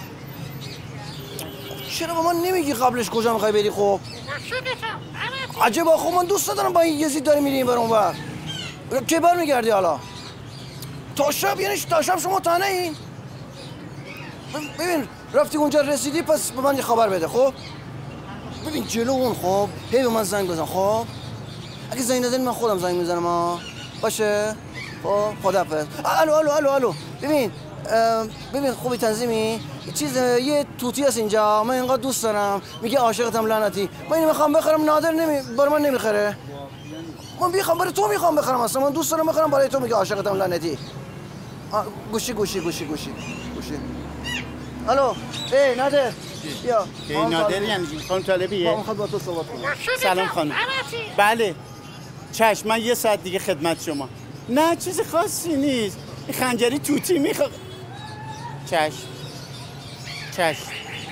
چرا با من نمیگی قبلش کجا میخوای بری؟ خب عجبا، خب من دوست ندارم با این یزید داری میری این بر اون بر. کی برمیگردی حالا؟ تا شب یعنی تا شب شما تنه این؟ ببین رفتی اونجا رسیدی پس به من یه خبر بده. خب ببین جلو اون خب هی به من زنگ بزن. خب اگه زنگ نزنی من خودم زنگ میزنم ها. باشه خب خدافظ. الو الو الو الو ببین ببین خوبی تنظیمی چیز یه توتی هست اینجا من اینقدر دوست دارم میگه عاشقتم لعنتی. من اینو میخوام بخرم نادر نمی برای من نمیخره. من میخوام برای تو میخوام بخرم اصلا من دوست دارم بخرم برای تو میگه عاشقتم لعنتی. گوشی گوشی گوشی گوشی گوشی. الو ای نادر بیا. ای نادر یعنی خانم طالبیه؟ ما میخواد با تو صحبت کنم. سلام خانم. بله چشم من یه ساعت دیگه خدمت شما. نه چیز خاصی نیست. این خنجری توتی میخواد. چشم چشم.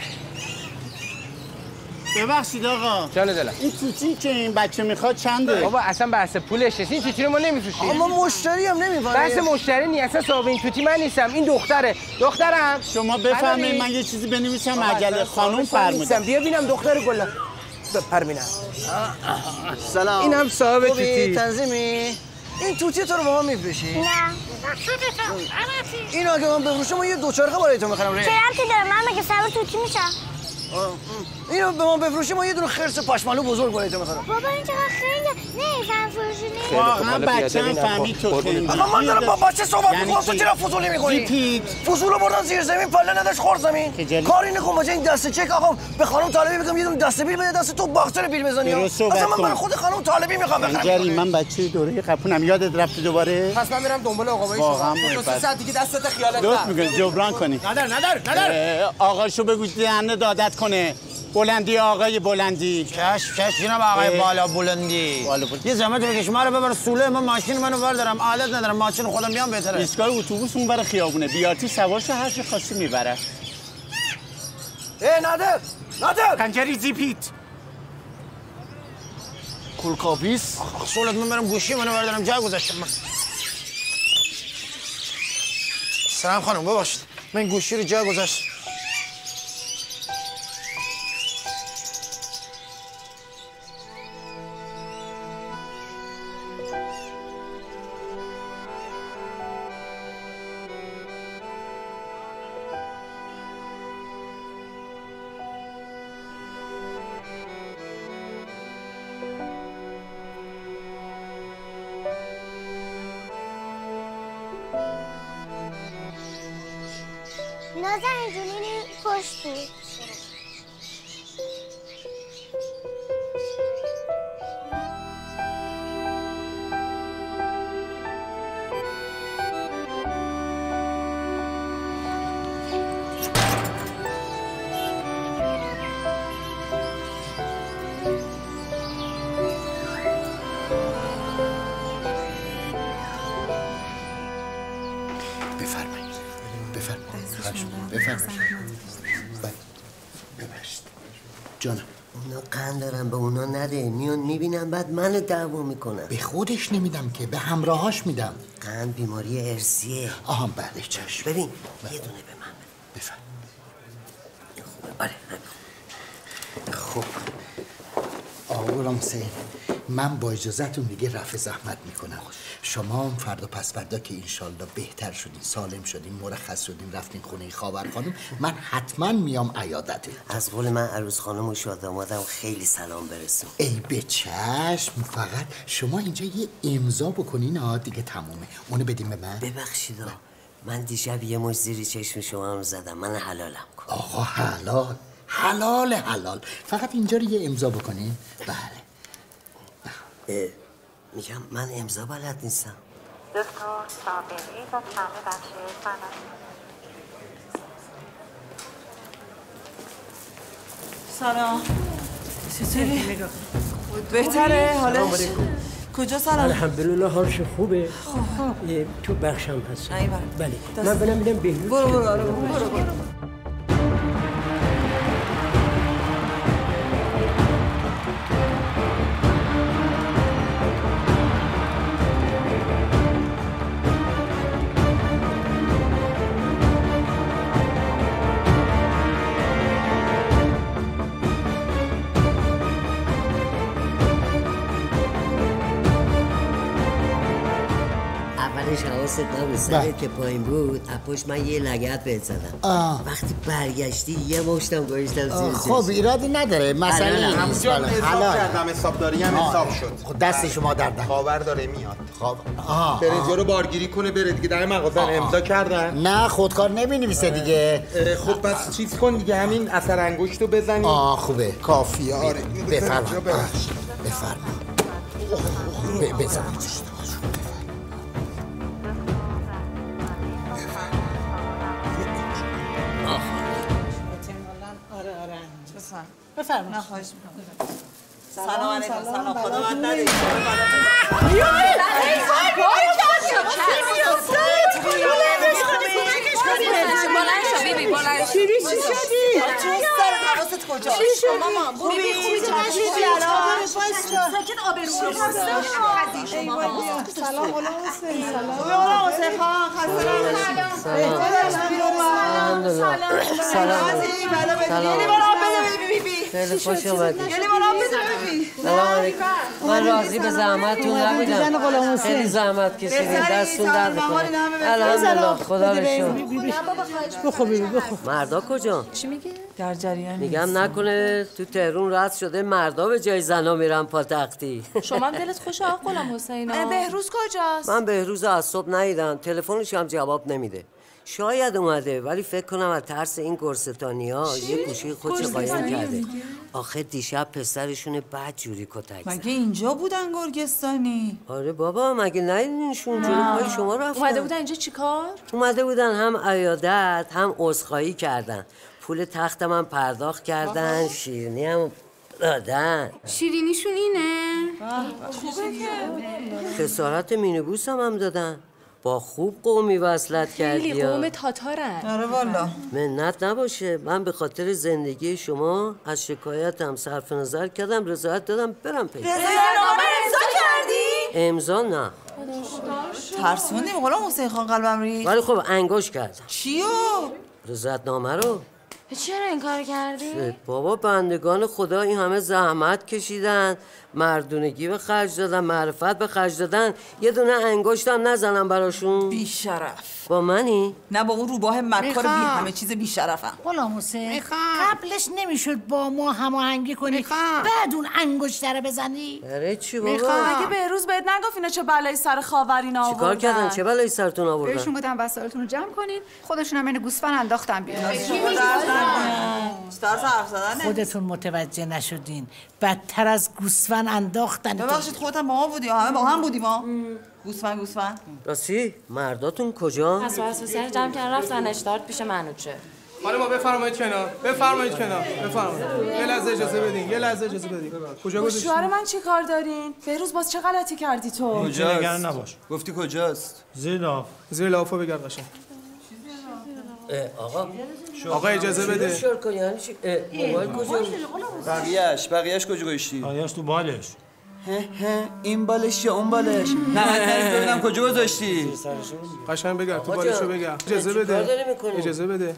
ببخشید آقا جان دلم این توتی که این بچه میخواد چنده؟ بابا اصلا بحث پولش نیست. این توتی رو ما نمیفروشیم. اما مشتری هم نمیفهمه. بحث مشتری نیست اصلا. صاحب این توتی من نیستم، این دختره. دخترم شما بفرمایید من یه چیزی بنویسم عجله. خانم فرمودن. بیا ببینم دختر گلا بپرمینم. سلام اینم صاحب توتی. تنظیمی این توتی تو رو با ما میفروشی؟ نه. اینو اگه من بفروشم من یه دوچرخه برای تو میخرم. چه ربطی داره؟ من مگه سوار توتی میشم؟ اینو به من بفروشی ما یه دونه خرس پشمالو بزرگ برای تو میخرم. بابا این چقدر خیلی نه زن فروشی نیست. واقعا بچه هم فهمید تو خیلی. اما من دارم با بچه صحبت میکنم تو چرا فضولی میکنی؟ فضولو بردن زیر زمین پله نداشت خورد زمین. کاری نکن با این دسته چک آقا به خانم طالبی میگم یه دونه دسته بیل بده دست تو باختر بیل بزنی. اصلا من برای خود خانم طالبی میخوام بخرم. جری من بچه دوره قپونم یادت رفت دوباره؟ پس من میرم دنبال آقا وای شما. دو ساعت دیگه دستت خیالت درست میگن جبران کنی. ندار ندار ندار. آقاشو بگو دهنه دادت کنه. بلندی آقای بلندی. چش چش جناب آقای بالا بلندی. بالا بلندی. یه زحمت بکش ما رو ببر سوله. من ماشین منو بردارم. عادت ندارم ماشین خودم بیام بهتره. ایستگاه اتوبوس اون بر خیابونه. بیارتی سوارش هر چی خواستی میبره. ای نادر نادر خنجری زیپیت. کلکاپیس. سولت من برم گوشی منو بردارم جا گذاشتم من. سلام خانم ببخشید. من گوشی رو جا گذاشتم. نازن جونینی پشت بود. بفرمایید بفرمایید بفرمایید. ببخشید جانم. اونا قند دارن به اونا نده. میان میبینن بعد منو دعوا میکنن. به خودش نمیدم که به همراهاش میدم. قند بیماری ارثیه. آها بله چشم. ببین یه دونه به من بفرم. آره خب آقا غلام حسین، من با اجازهتون دیگه رفع زحمت میکنم. شما هم فردا پس فردا که انشالله بهتر شدین، سالم شدین، مرخص شدین، رفتین خونه خاور خانم، من حتما میام عیادتتون. از قول من عروس خانم و شادامادم خیلی سلام برسون. ای به چشم، فقط شما اینجا یه امضا بکنین ها دیگه تمومه. اونو بدین به من. ببخشید من دیشب یه مش زیر چشم شما هم زدم، من حلالم کن. آقا حلال حلال حلال، فقط اینجا رو یه امضا بکنین. بله. میگم من امضا بلد نیستم. دکتر صابری و همه بخش سلام. چطوری؟ بهتره حالش؟ کجا سلام؟ الحمدلله حالش خوبه. تو بخشم هست. بله. من برم میدم بهروز. برو برو برو برو برو. حواست نبود سرت که پایین بود اپوش من یه لگت بهت زدم. وقتی برگشتی یه مشتم گوشتم زیر خب ایرادی نداره، مسئله همونجا حساب کردم، حسابداری هم حساب شد. خب دست شما دردن. خاور داره میاد. خب برنجا رو بارگیری کنه بره دیگه، در مغازه امضا کردن. نه خودکار نمی‌نویسه دیگه. خب پس چیز کن دیگه، همین اثر انگشت رو بزنی. آه خوبه کافیه. آره بفرما بفرما بزن. بفرمایید. نه خواهش می‌کنم. سلام علیکم. سلام. خدا بد نده. حواست کجا؟ مامان خوبی؟ ساکت آبرو سلام غلام حسین. سلام غلام حسین خان، خسته نباشید. خیلی خوش اومدید. سلام علیکم. من راضی به زحمتتون نبودم. خیلی زحمت کشیدین، دستتون درد کنه. الحمدلله خدا رو شکر. بخور بخور. مردا کجا؟ چی میگه؟ در جریان میگم نکنه تو تهرون رد شده مردا به جای زنا میرن پاتختی. شما هم دلت خوشه آقا غلام حسین. بهروز کجاست؟ من بهروز از صبح ندیدم، تلفنش هم جواب نمیده. شاید اومده ولی فکر کنم از ترس این گرستانی ها یه گوشی خودش قایم کرده. آخه دیشب پسرشون بد جوری کتک زد. مگه اینجا بودن گرگستانی؟ آره بابا مگه ندیدینشون جلوی پای شما رفتن؟ اومده بودن اینجا چیکار؟ اومده بودن هم عیادت هم عذرخواهی کردن، پول تخت من پرداخت کردن، شیرینی هم دادن. شیرینیشون اینه؟ خوبه که خسارت مینیبوس هم هم دادن. با خوب قومی وصلت کردی. خیلی قوم تاتارن. آره والا. منت نباشه، من به خاطر زندگی شما از شکایتم صرف نظر کردم، رضایت دادم برم پیدا. رضایتنامه امضا کردی؟ امضا نه. ترسوندیم غلام حسین خان قلبم ریخت. ولی خب انگوش کردم. چیو؟ رضایتنامه رو. چرا این کار کردی؟ بابا بندگان خدا این همه زحمت کشیدن، مردونگی به خرج دادن، معرفت به خرج دادن، یه دونه انگشتم نزنم براشون. بی شرف. با منی؟ نه با اون روباه مکار بی همه چیز بی شرفم. غلام حسین قبلش نمیشد با ما هماهنگی کنی بعد اون انگشتر رو بزنی؟ برای چی بابا؟ مگه بهروز بهت نگفت اینا چه بلایی سر خاورینا آوردن؟ چیکار کردن؟ چه بلایی سرتون آوردن؟ بهشون گفتم وسایلتون رو جمع کنین، خودشون هم اینو گوسفند انداختن بیرون. خودتون متوجه نشدین، بدتر از گوسفند انداختن. ببخشید خودم با ما بودیم، همه با هم بودیم ها. گوسفند گوسفند. راستی مرداتون کجا؟ از واسه جمع کردن رفتن اشتارت پیش منوچه. خانم بفرمایید کنار، بفرمایید کنار، بفرمایید. یه لحظه اجازه بدین، یه لحظه اجازه بدین. کجا گذاشتی؟ شوهر من چی کار دارین؟ بهروز باز چه غلطی کردی تو؟ کجاست؟ نگران نباش. گفتی کجاست؟ زیر لاف. زیر لافو بگرد قشنگ. آقا آقا اجازه بده. شور کنی یعنی چی؟ موبایل کجا؟ بقیه‌اش، بقیه‌اش کجا گذاشتی؟ بقیه‌اش تو بالش. این بالش یا اون بالش؟ نه ببینم کجا گذاشتی؟ قشنگ بگم تو بالشو بگم. اجازه بده. اجازه بده.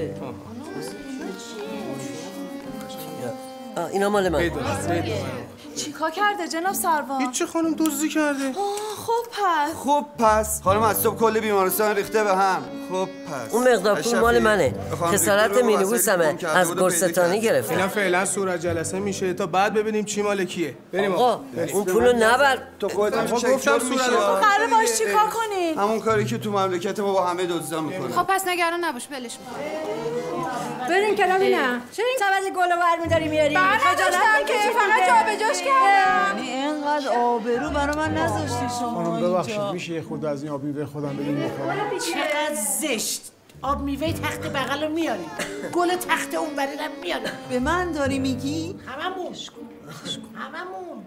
اینا مال من. چیکار کرده جناب سروان؟ هیچی خانم دزدی کرده. خب پس خب پس خانم از صبح کل بیمارستان ریخته به هم. خب پس اون مقدار پول مال منه. خسارت مینیبوسمه از گرستانی گرفتم. اینا فعلا صورت جلسه میشه تا بعد ببینیم چی مال کیه. بریم آقا اون پولو نبر. تو خودت هم گفتم صورت قراره باش چیکار کنیم؟ همون کاری که تو مملکت ما با همه دزدا میکنه. خب پس نگران نباش ولش کن. برین کنار ببینم. چرا این سبد گلو برمی‌داری میاری؟ خجالت که فقط جابجاش کردم. یعنی اینقدر آبرو برای من نذاشتی شما خانم ببخشید میشه یه خورده از این آب میوه خودم بدین بخورم؟ چقدر زشت. آب میوه تخت بغل رو میاریم، گل تخت اون بریم میاریم. به من داری میگی؟ هممون هممون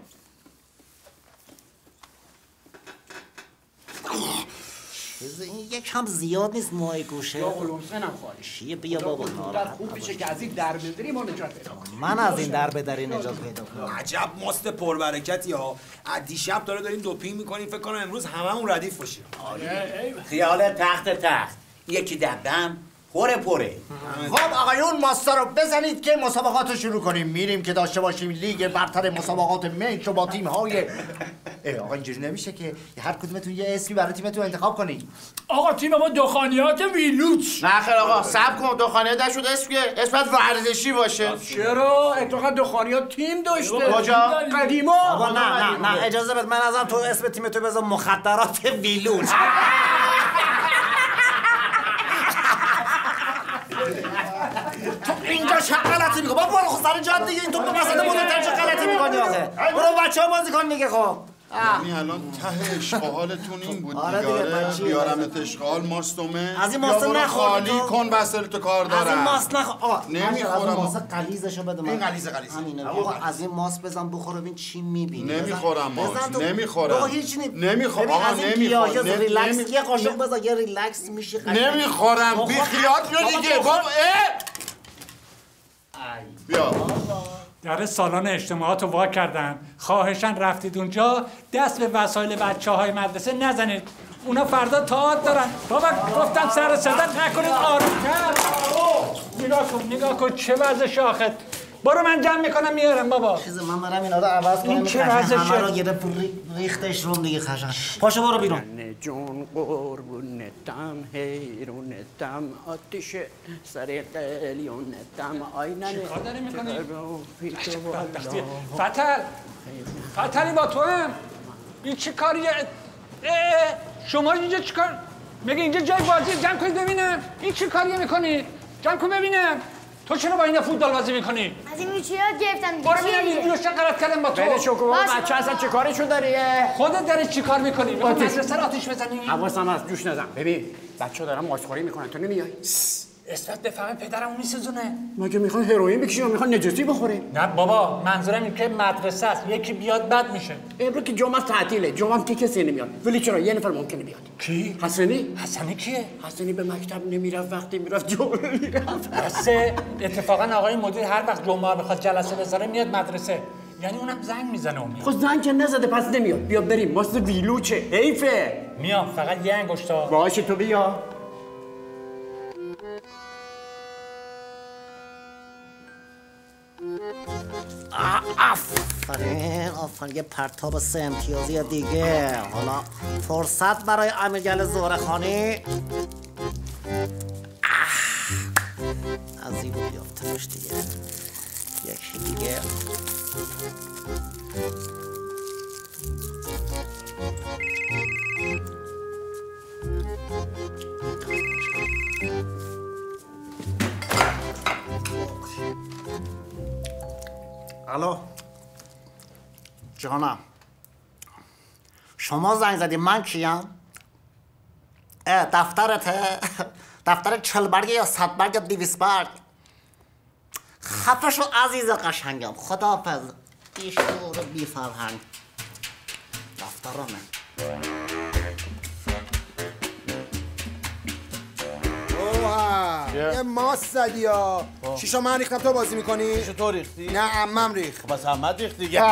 این یک هم زیاد نیست ماه گوشه. یا قلمسنم خواهشیه بیا بابا در خوب میشه که از این در بدری ما نجات پیدا کنیم. من از این در بدری نجات پیدا کنم. عجب ماست پربرکتی ها. از دیشب داره دارین دوپینگ میکنین فکر کنم امروز هممون ردیف باشیم. خیال تخت تخت یکی دمدم پره پره. خب آقایون ماستا رو بزنید که مسابقات رو شروع کنیم. میریم که داشته باشیم لیگ برتر مسابقات میچ و با تیم های آقا اینجوری نمیشه که هر کدومتون یه اسمی برای تیمتون انتخاب کنید. آقا تیم ما دخانیات ویلوچ. نه خیر آقا صبر کن، دخانیات نشد اسم که اسمت ورزشی باشه. چرا اتفاقا دخانیات تیم داشته کجا قدیما. آقا نه نه نه اجازه بده من ازم تو اسم تیمتو بذار مخدرات ویلوچ. تو اینجا چه غلطی میکنی؟ بابا برو خود سر جات دیگه. این تو به وسط بزرگتر چه غلطی میکنی آخه؟ برو بچه‌ها بازی کن دیگه. خب یعنی الان ته اشغالتون این بود آره دیگه. دیگه بچه‌ها بیارمت اشغال ماستومه از این ماست نخور. خالی کن وسایل تو کار دارم. از این ماست نخور. آقا نمیخورم. از این ماست قلیزشو بده من. این قلیز قلیز. آقا از این ماست بزن بخور ببین چی میبینی. نمیخورم ماست. نمیخورم. آقا هیچ نمیخورم. آقا نمیخورم. ریلکس یه قاشق بزن یه ریلکس میشه. نمیخورم. بی خیال شو دیگه. بابا بیا. در سالن اجتماعات رو وا کردن. خواهشاً رفتید اونجا دست به وسایل بچه های مدرسه نزنید. اونا فردا تئاتر دارن. بابا گفتم سر صدت نکنید آرومتر. نگاه کن نگاه کن چه وضع شاخت. برو من جمع میکنم میارم بابا. چیز من برم اینا رو عوض کنم. این چه وضعشه؟ همه رو گرفت ریختش روم دیگه خشن. پاشو برو بیرون. جون قربونتم حیرونتم آتش سر قلیونتم آینه. چی کار داری میکنی؟ فتل فتلی با تو هم این چه کاریه؟ شما اینجا چی کار؟ میگه اینجا جای بازی جمع کنید ببینم. این چه کاریه میکنی؟ جمع کن ببینم. تو چرا با اینا فوتبال بازی میکنی؟ از این میچیات گرفتم. برو ببینم این چه غلط کردم با تو. بله شکر بچه اصلا چه کارشو داری؟ خودت داری چی کار میکنی؟ میخوای مدرسه رو آتیش بزنی؟ حواسم هست جوش نزن. ببین بچه‌ها دارن ماسخوری میکنن تو نمیای. اسمت بفهمه پدرمو میسوزونه. مگه میخوان هروئین بکشیم و میخوان نجاتی بخوریم؟ نه بابا منظورم این که مدرسه است. یکی بیاد بد میشه. امروز که جمعه تعطیله. جمعه که کسی نمیاد. ولی چرا یه نفر ممکنه بیاد. کی؟ حسنی؟ حسنی کیه؟ حسنی به مکتب نمیرفت وقتی میرفت جمعه میرفت. بسه اتفاقا آقای مدیر هر وقت جمعه بخواد جلسه بذاره میاد مدرسه. یعنی اونم زنگ میزنه و میاد. خب زنگ که نزده پس نمیاد. بیا بریم. ماست ویلوچه. حیفه. میام فقط یه انگشتا. باشه تو بیا. آفرین آفرین یه پرتاب سه امتیازی دیگه. حالا فرصت برای امیرگل زهره‌خانی. از این رو بیافتمش دیگه. یکی دیگه. الو جانم شما زنگ زدی من کیم؟ دفترته؟ دفتر چل برگ یا صد برگ یا دویست برگ؟ خفه شو عزیز قشنگم. خداحافظ. بی شعور بی فرهنگ. دفترمه. شوهر یه ماست زدی ها شیشا من ریختم تو بازی میکنی؟ شیشا تو ریختی؟ نه عمم ریخت بس عمت ریخت دیگه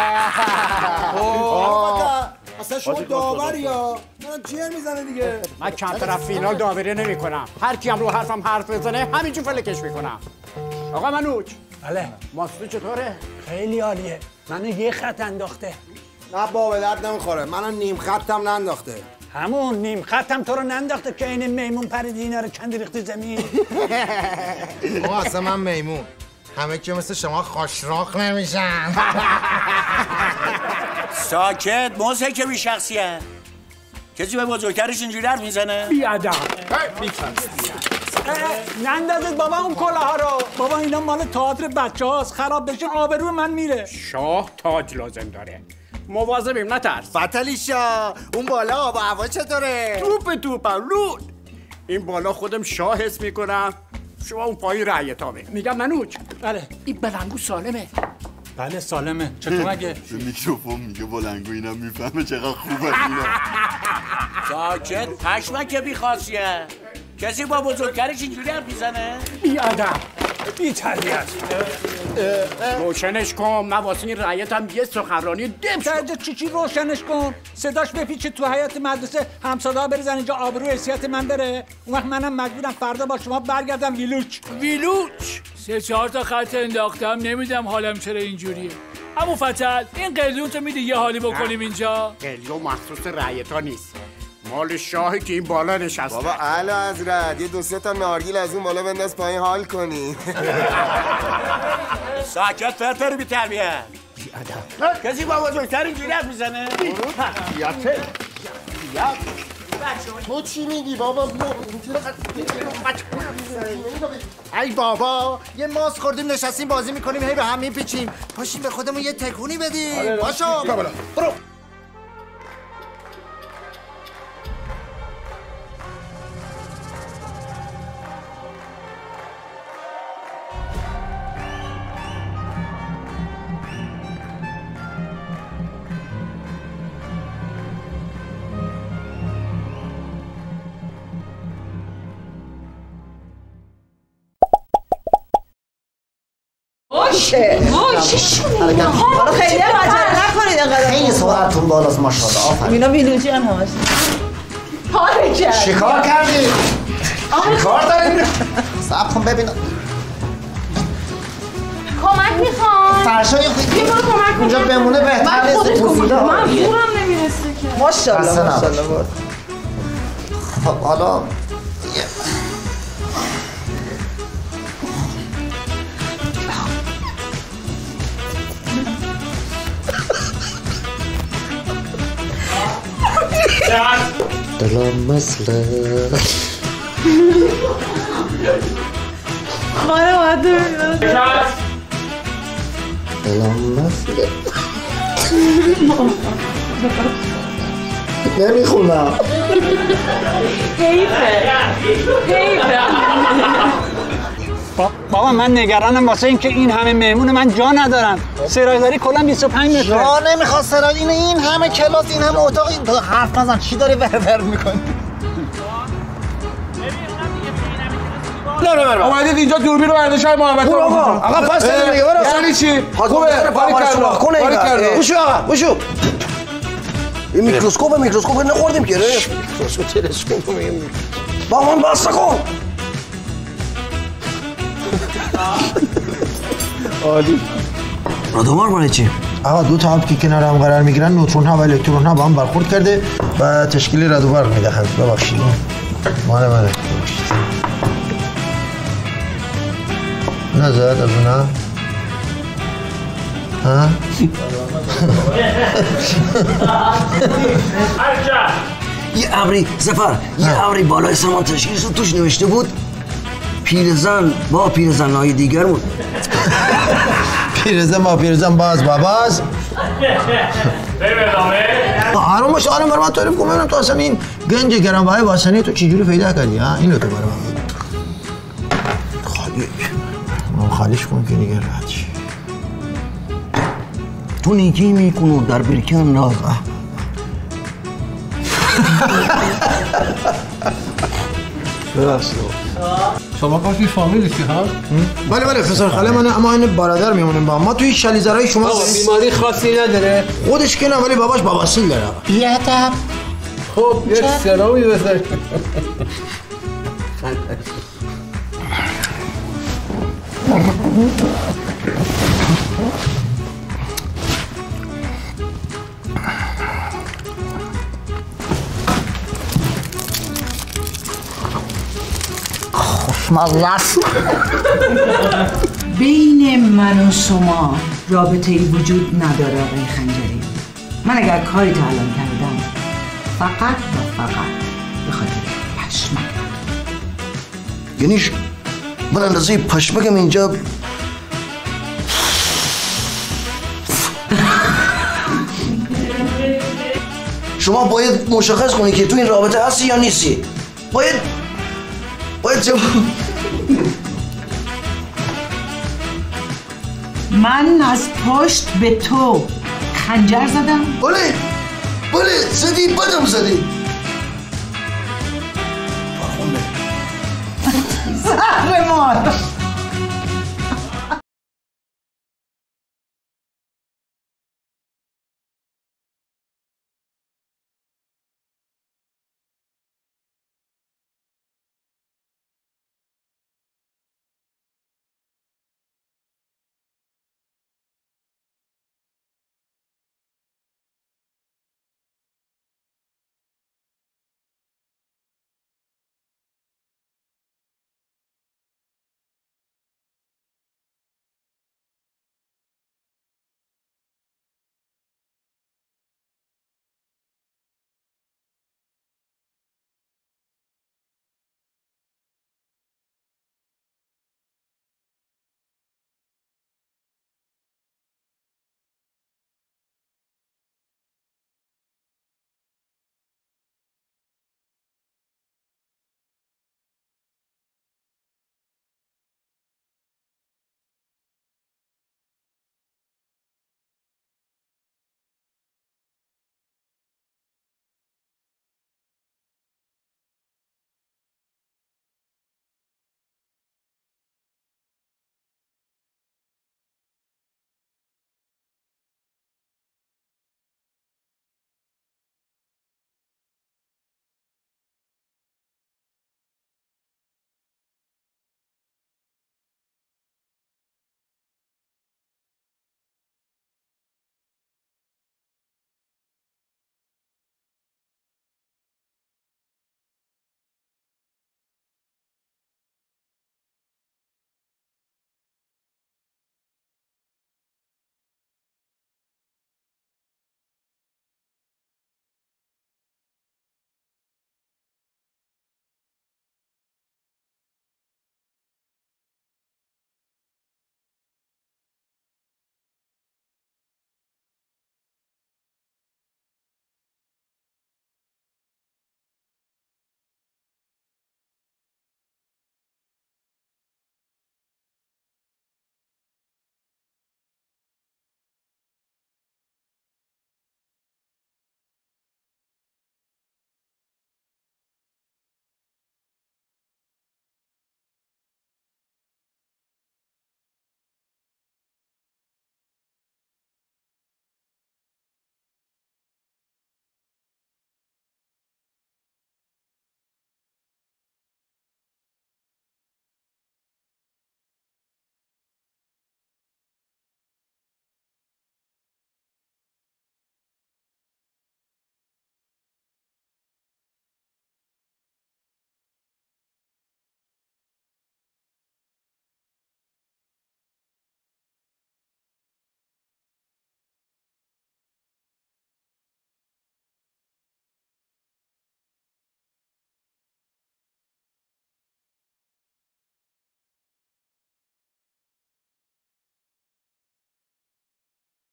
اصلا شما داوری ها من جیر میزنه دیگه من کم طرف فینال داوری نمی کنم هر کی هم رو حرفم حرف بزنه همینجور فلکش میکنم آقا منوچ بله ماستو چطوره؟ خیلی عالیه منو یه خط انداخته نه با به درد نمیخوره منو نیم خطم ننداخته همون نیم خطم تو رو ننداخته که این میمون پریدی اینا رو کندی ریختی زمین آقا اصلا من میمون همه که مثل شما خوشراخ نمیشن ساکت موزه که بی شخصیه کسی به بزرگترش اینجوری حرف میزنه؟ بی ادب نندازید بابا اون کلاه رو بابا اینا مال تئاتر بچه هاست خراب بشه آبرو من میره شاه تاج لازم داره مواظبیم نترس فتلی شاه اون بالا آب و هوا چطوره؟ توپ توپم لود این بالا خودم شاه حس میکنم شما اون پای رعیه تابه میگم منوچ بله این بلنگو سالمه بله سالمه چطور مگه؟ به میکروفون میگه بلنگو اینم میفهمه چقدر خوبه اینا ساکت پشمک که بی خاصیه کسی با بزرگترش اینجوری حرف میزنه؟ بی ادب بی تربیت روشنش کن من واسه این رعیتم یه سخنرانی دم شد چی چی روشنش کن صداش بپیچه تو حیاط مدرسه همسادا بریزن اینجا آبرو حیثیت من بره اون وقت منم مجبورم فردا با شما برگردم ویلوچ ویلوچ سه چهار تا خط انداختم نمیدم حالم چرا اینجوریه ابو فتل این قلیون تو میدی یه حالی بکنیم اینجا قلیون مخصوص رعیتا نیست مال شاهی که این بالا نشسته بابا اعلی حضرت یه دو سه تا نارگیل از اون بالا بنداز پایین حال کنی ساکت فرفر بی تربیه کسی با بزرگتر اینجوری حرف میزنه؟ بیاته تو چی میگی بابا؟ ای بابا یه ماست خوردیم نشستیم بازی میکنیم هی به هم میپیچیم پاشیم به خودمون یه تکونی بدیم باشو برو باشه باشه حالا خیلی عجله نکنید انقدر خیلی سرعتتون بالاست ماشاءالله آفرین اینا ویلوچی هم هست پاره کرد چیکار کردی؟ چیکار دارید؟ صبر کن ببین کمک میخوام فرشای خیلی برو کمک کن اونجا بمونه بهتر من خودت کمک من من زورم نمیرسه که ماشاءالله ماشاءالله خب حالا دلم مثل خانه باید دلم مثل نمیخونم حیفه حیفه بابا من نگرانم واسه اینکه این همه مهمون من جا ندارم سرایداری کلا بیست و پنج متره جا نمیخواد سرای این این همه کلاس این همه اتاق این حرف نزن چی داری ورور میکنی اومدید اینجا دوربین رو برداشت های محبت برو آقا آقا پس بده دیگه برو یعنی چی؟ خوبه باری کردم باری کردم بشو آقا بشو این میکروسکوپ میکروسکوپ نخوردیم که ره میکروسکوپ تلسکوپ میگیم با من باسته کن عالی رادومار برای چی؟ آقا دو تا آب که کنار هم قرار میگیرن نوترون ها و الکترون ها با هم برخورد کرده و تشکیل رادومار میدهند ببخشید مال منه نزد از اونا ها؟ یه ابری زفر یه ابری بالای سامان تشکیل شد توش نوشته بود پیرزن با پیرزنهای دیگر بود پیرزن با پیرزن باز با باز آرام باشه آرام برای من تعریف کن ببینم تو اصلا این گنج گرانبهای واسنی تو چجوری پیدا کردی ها اینو تو برای من خالی من خالیش کن که دیگه راحت شی تو نیکی میکنو در برکن ناز ببخشید شما کاشی فامیلیشی ها؟ بله بله پسر خاله منه اما این برادر میمونیم با ما توی شلیزرهای شما آقا بیماری خاصی نداره؟ خودش که نه ولی باباش بواسیر داره. بیادب. خب یه سرامی بذار. خوشمزه است. بین من و شما رابطه ای وجود نداره آقای خنجری. من اگر کاری تا الان کردم فقط و فقط به خاطر پشمک. یعنی من اندازه پشمکم اینجا شما باید مشخص کنی که تو این رابطه هستی یا نیستی. باید باید جواب من از پشت به تو خنجر زدم؟ بله بله زدی بدم زدی. زهر مار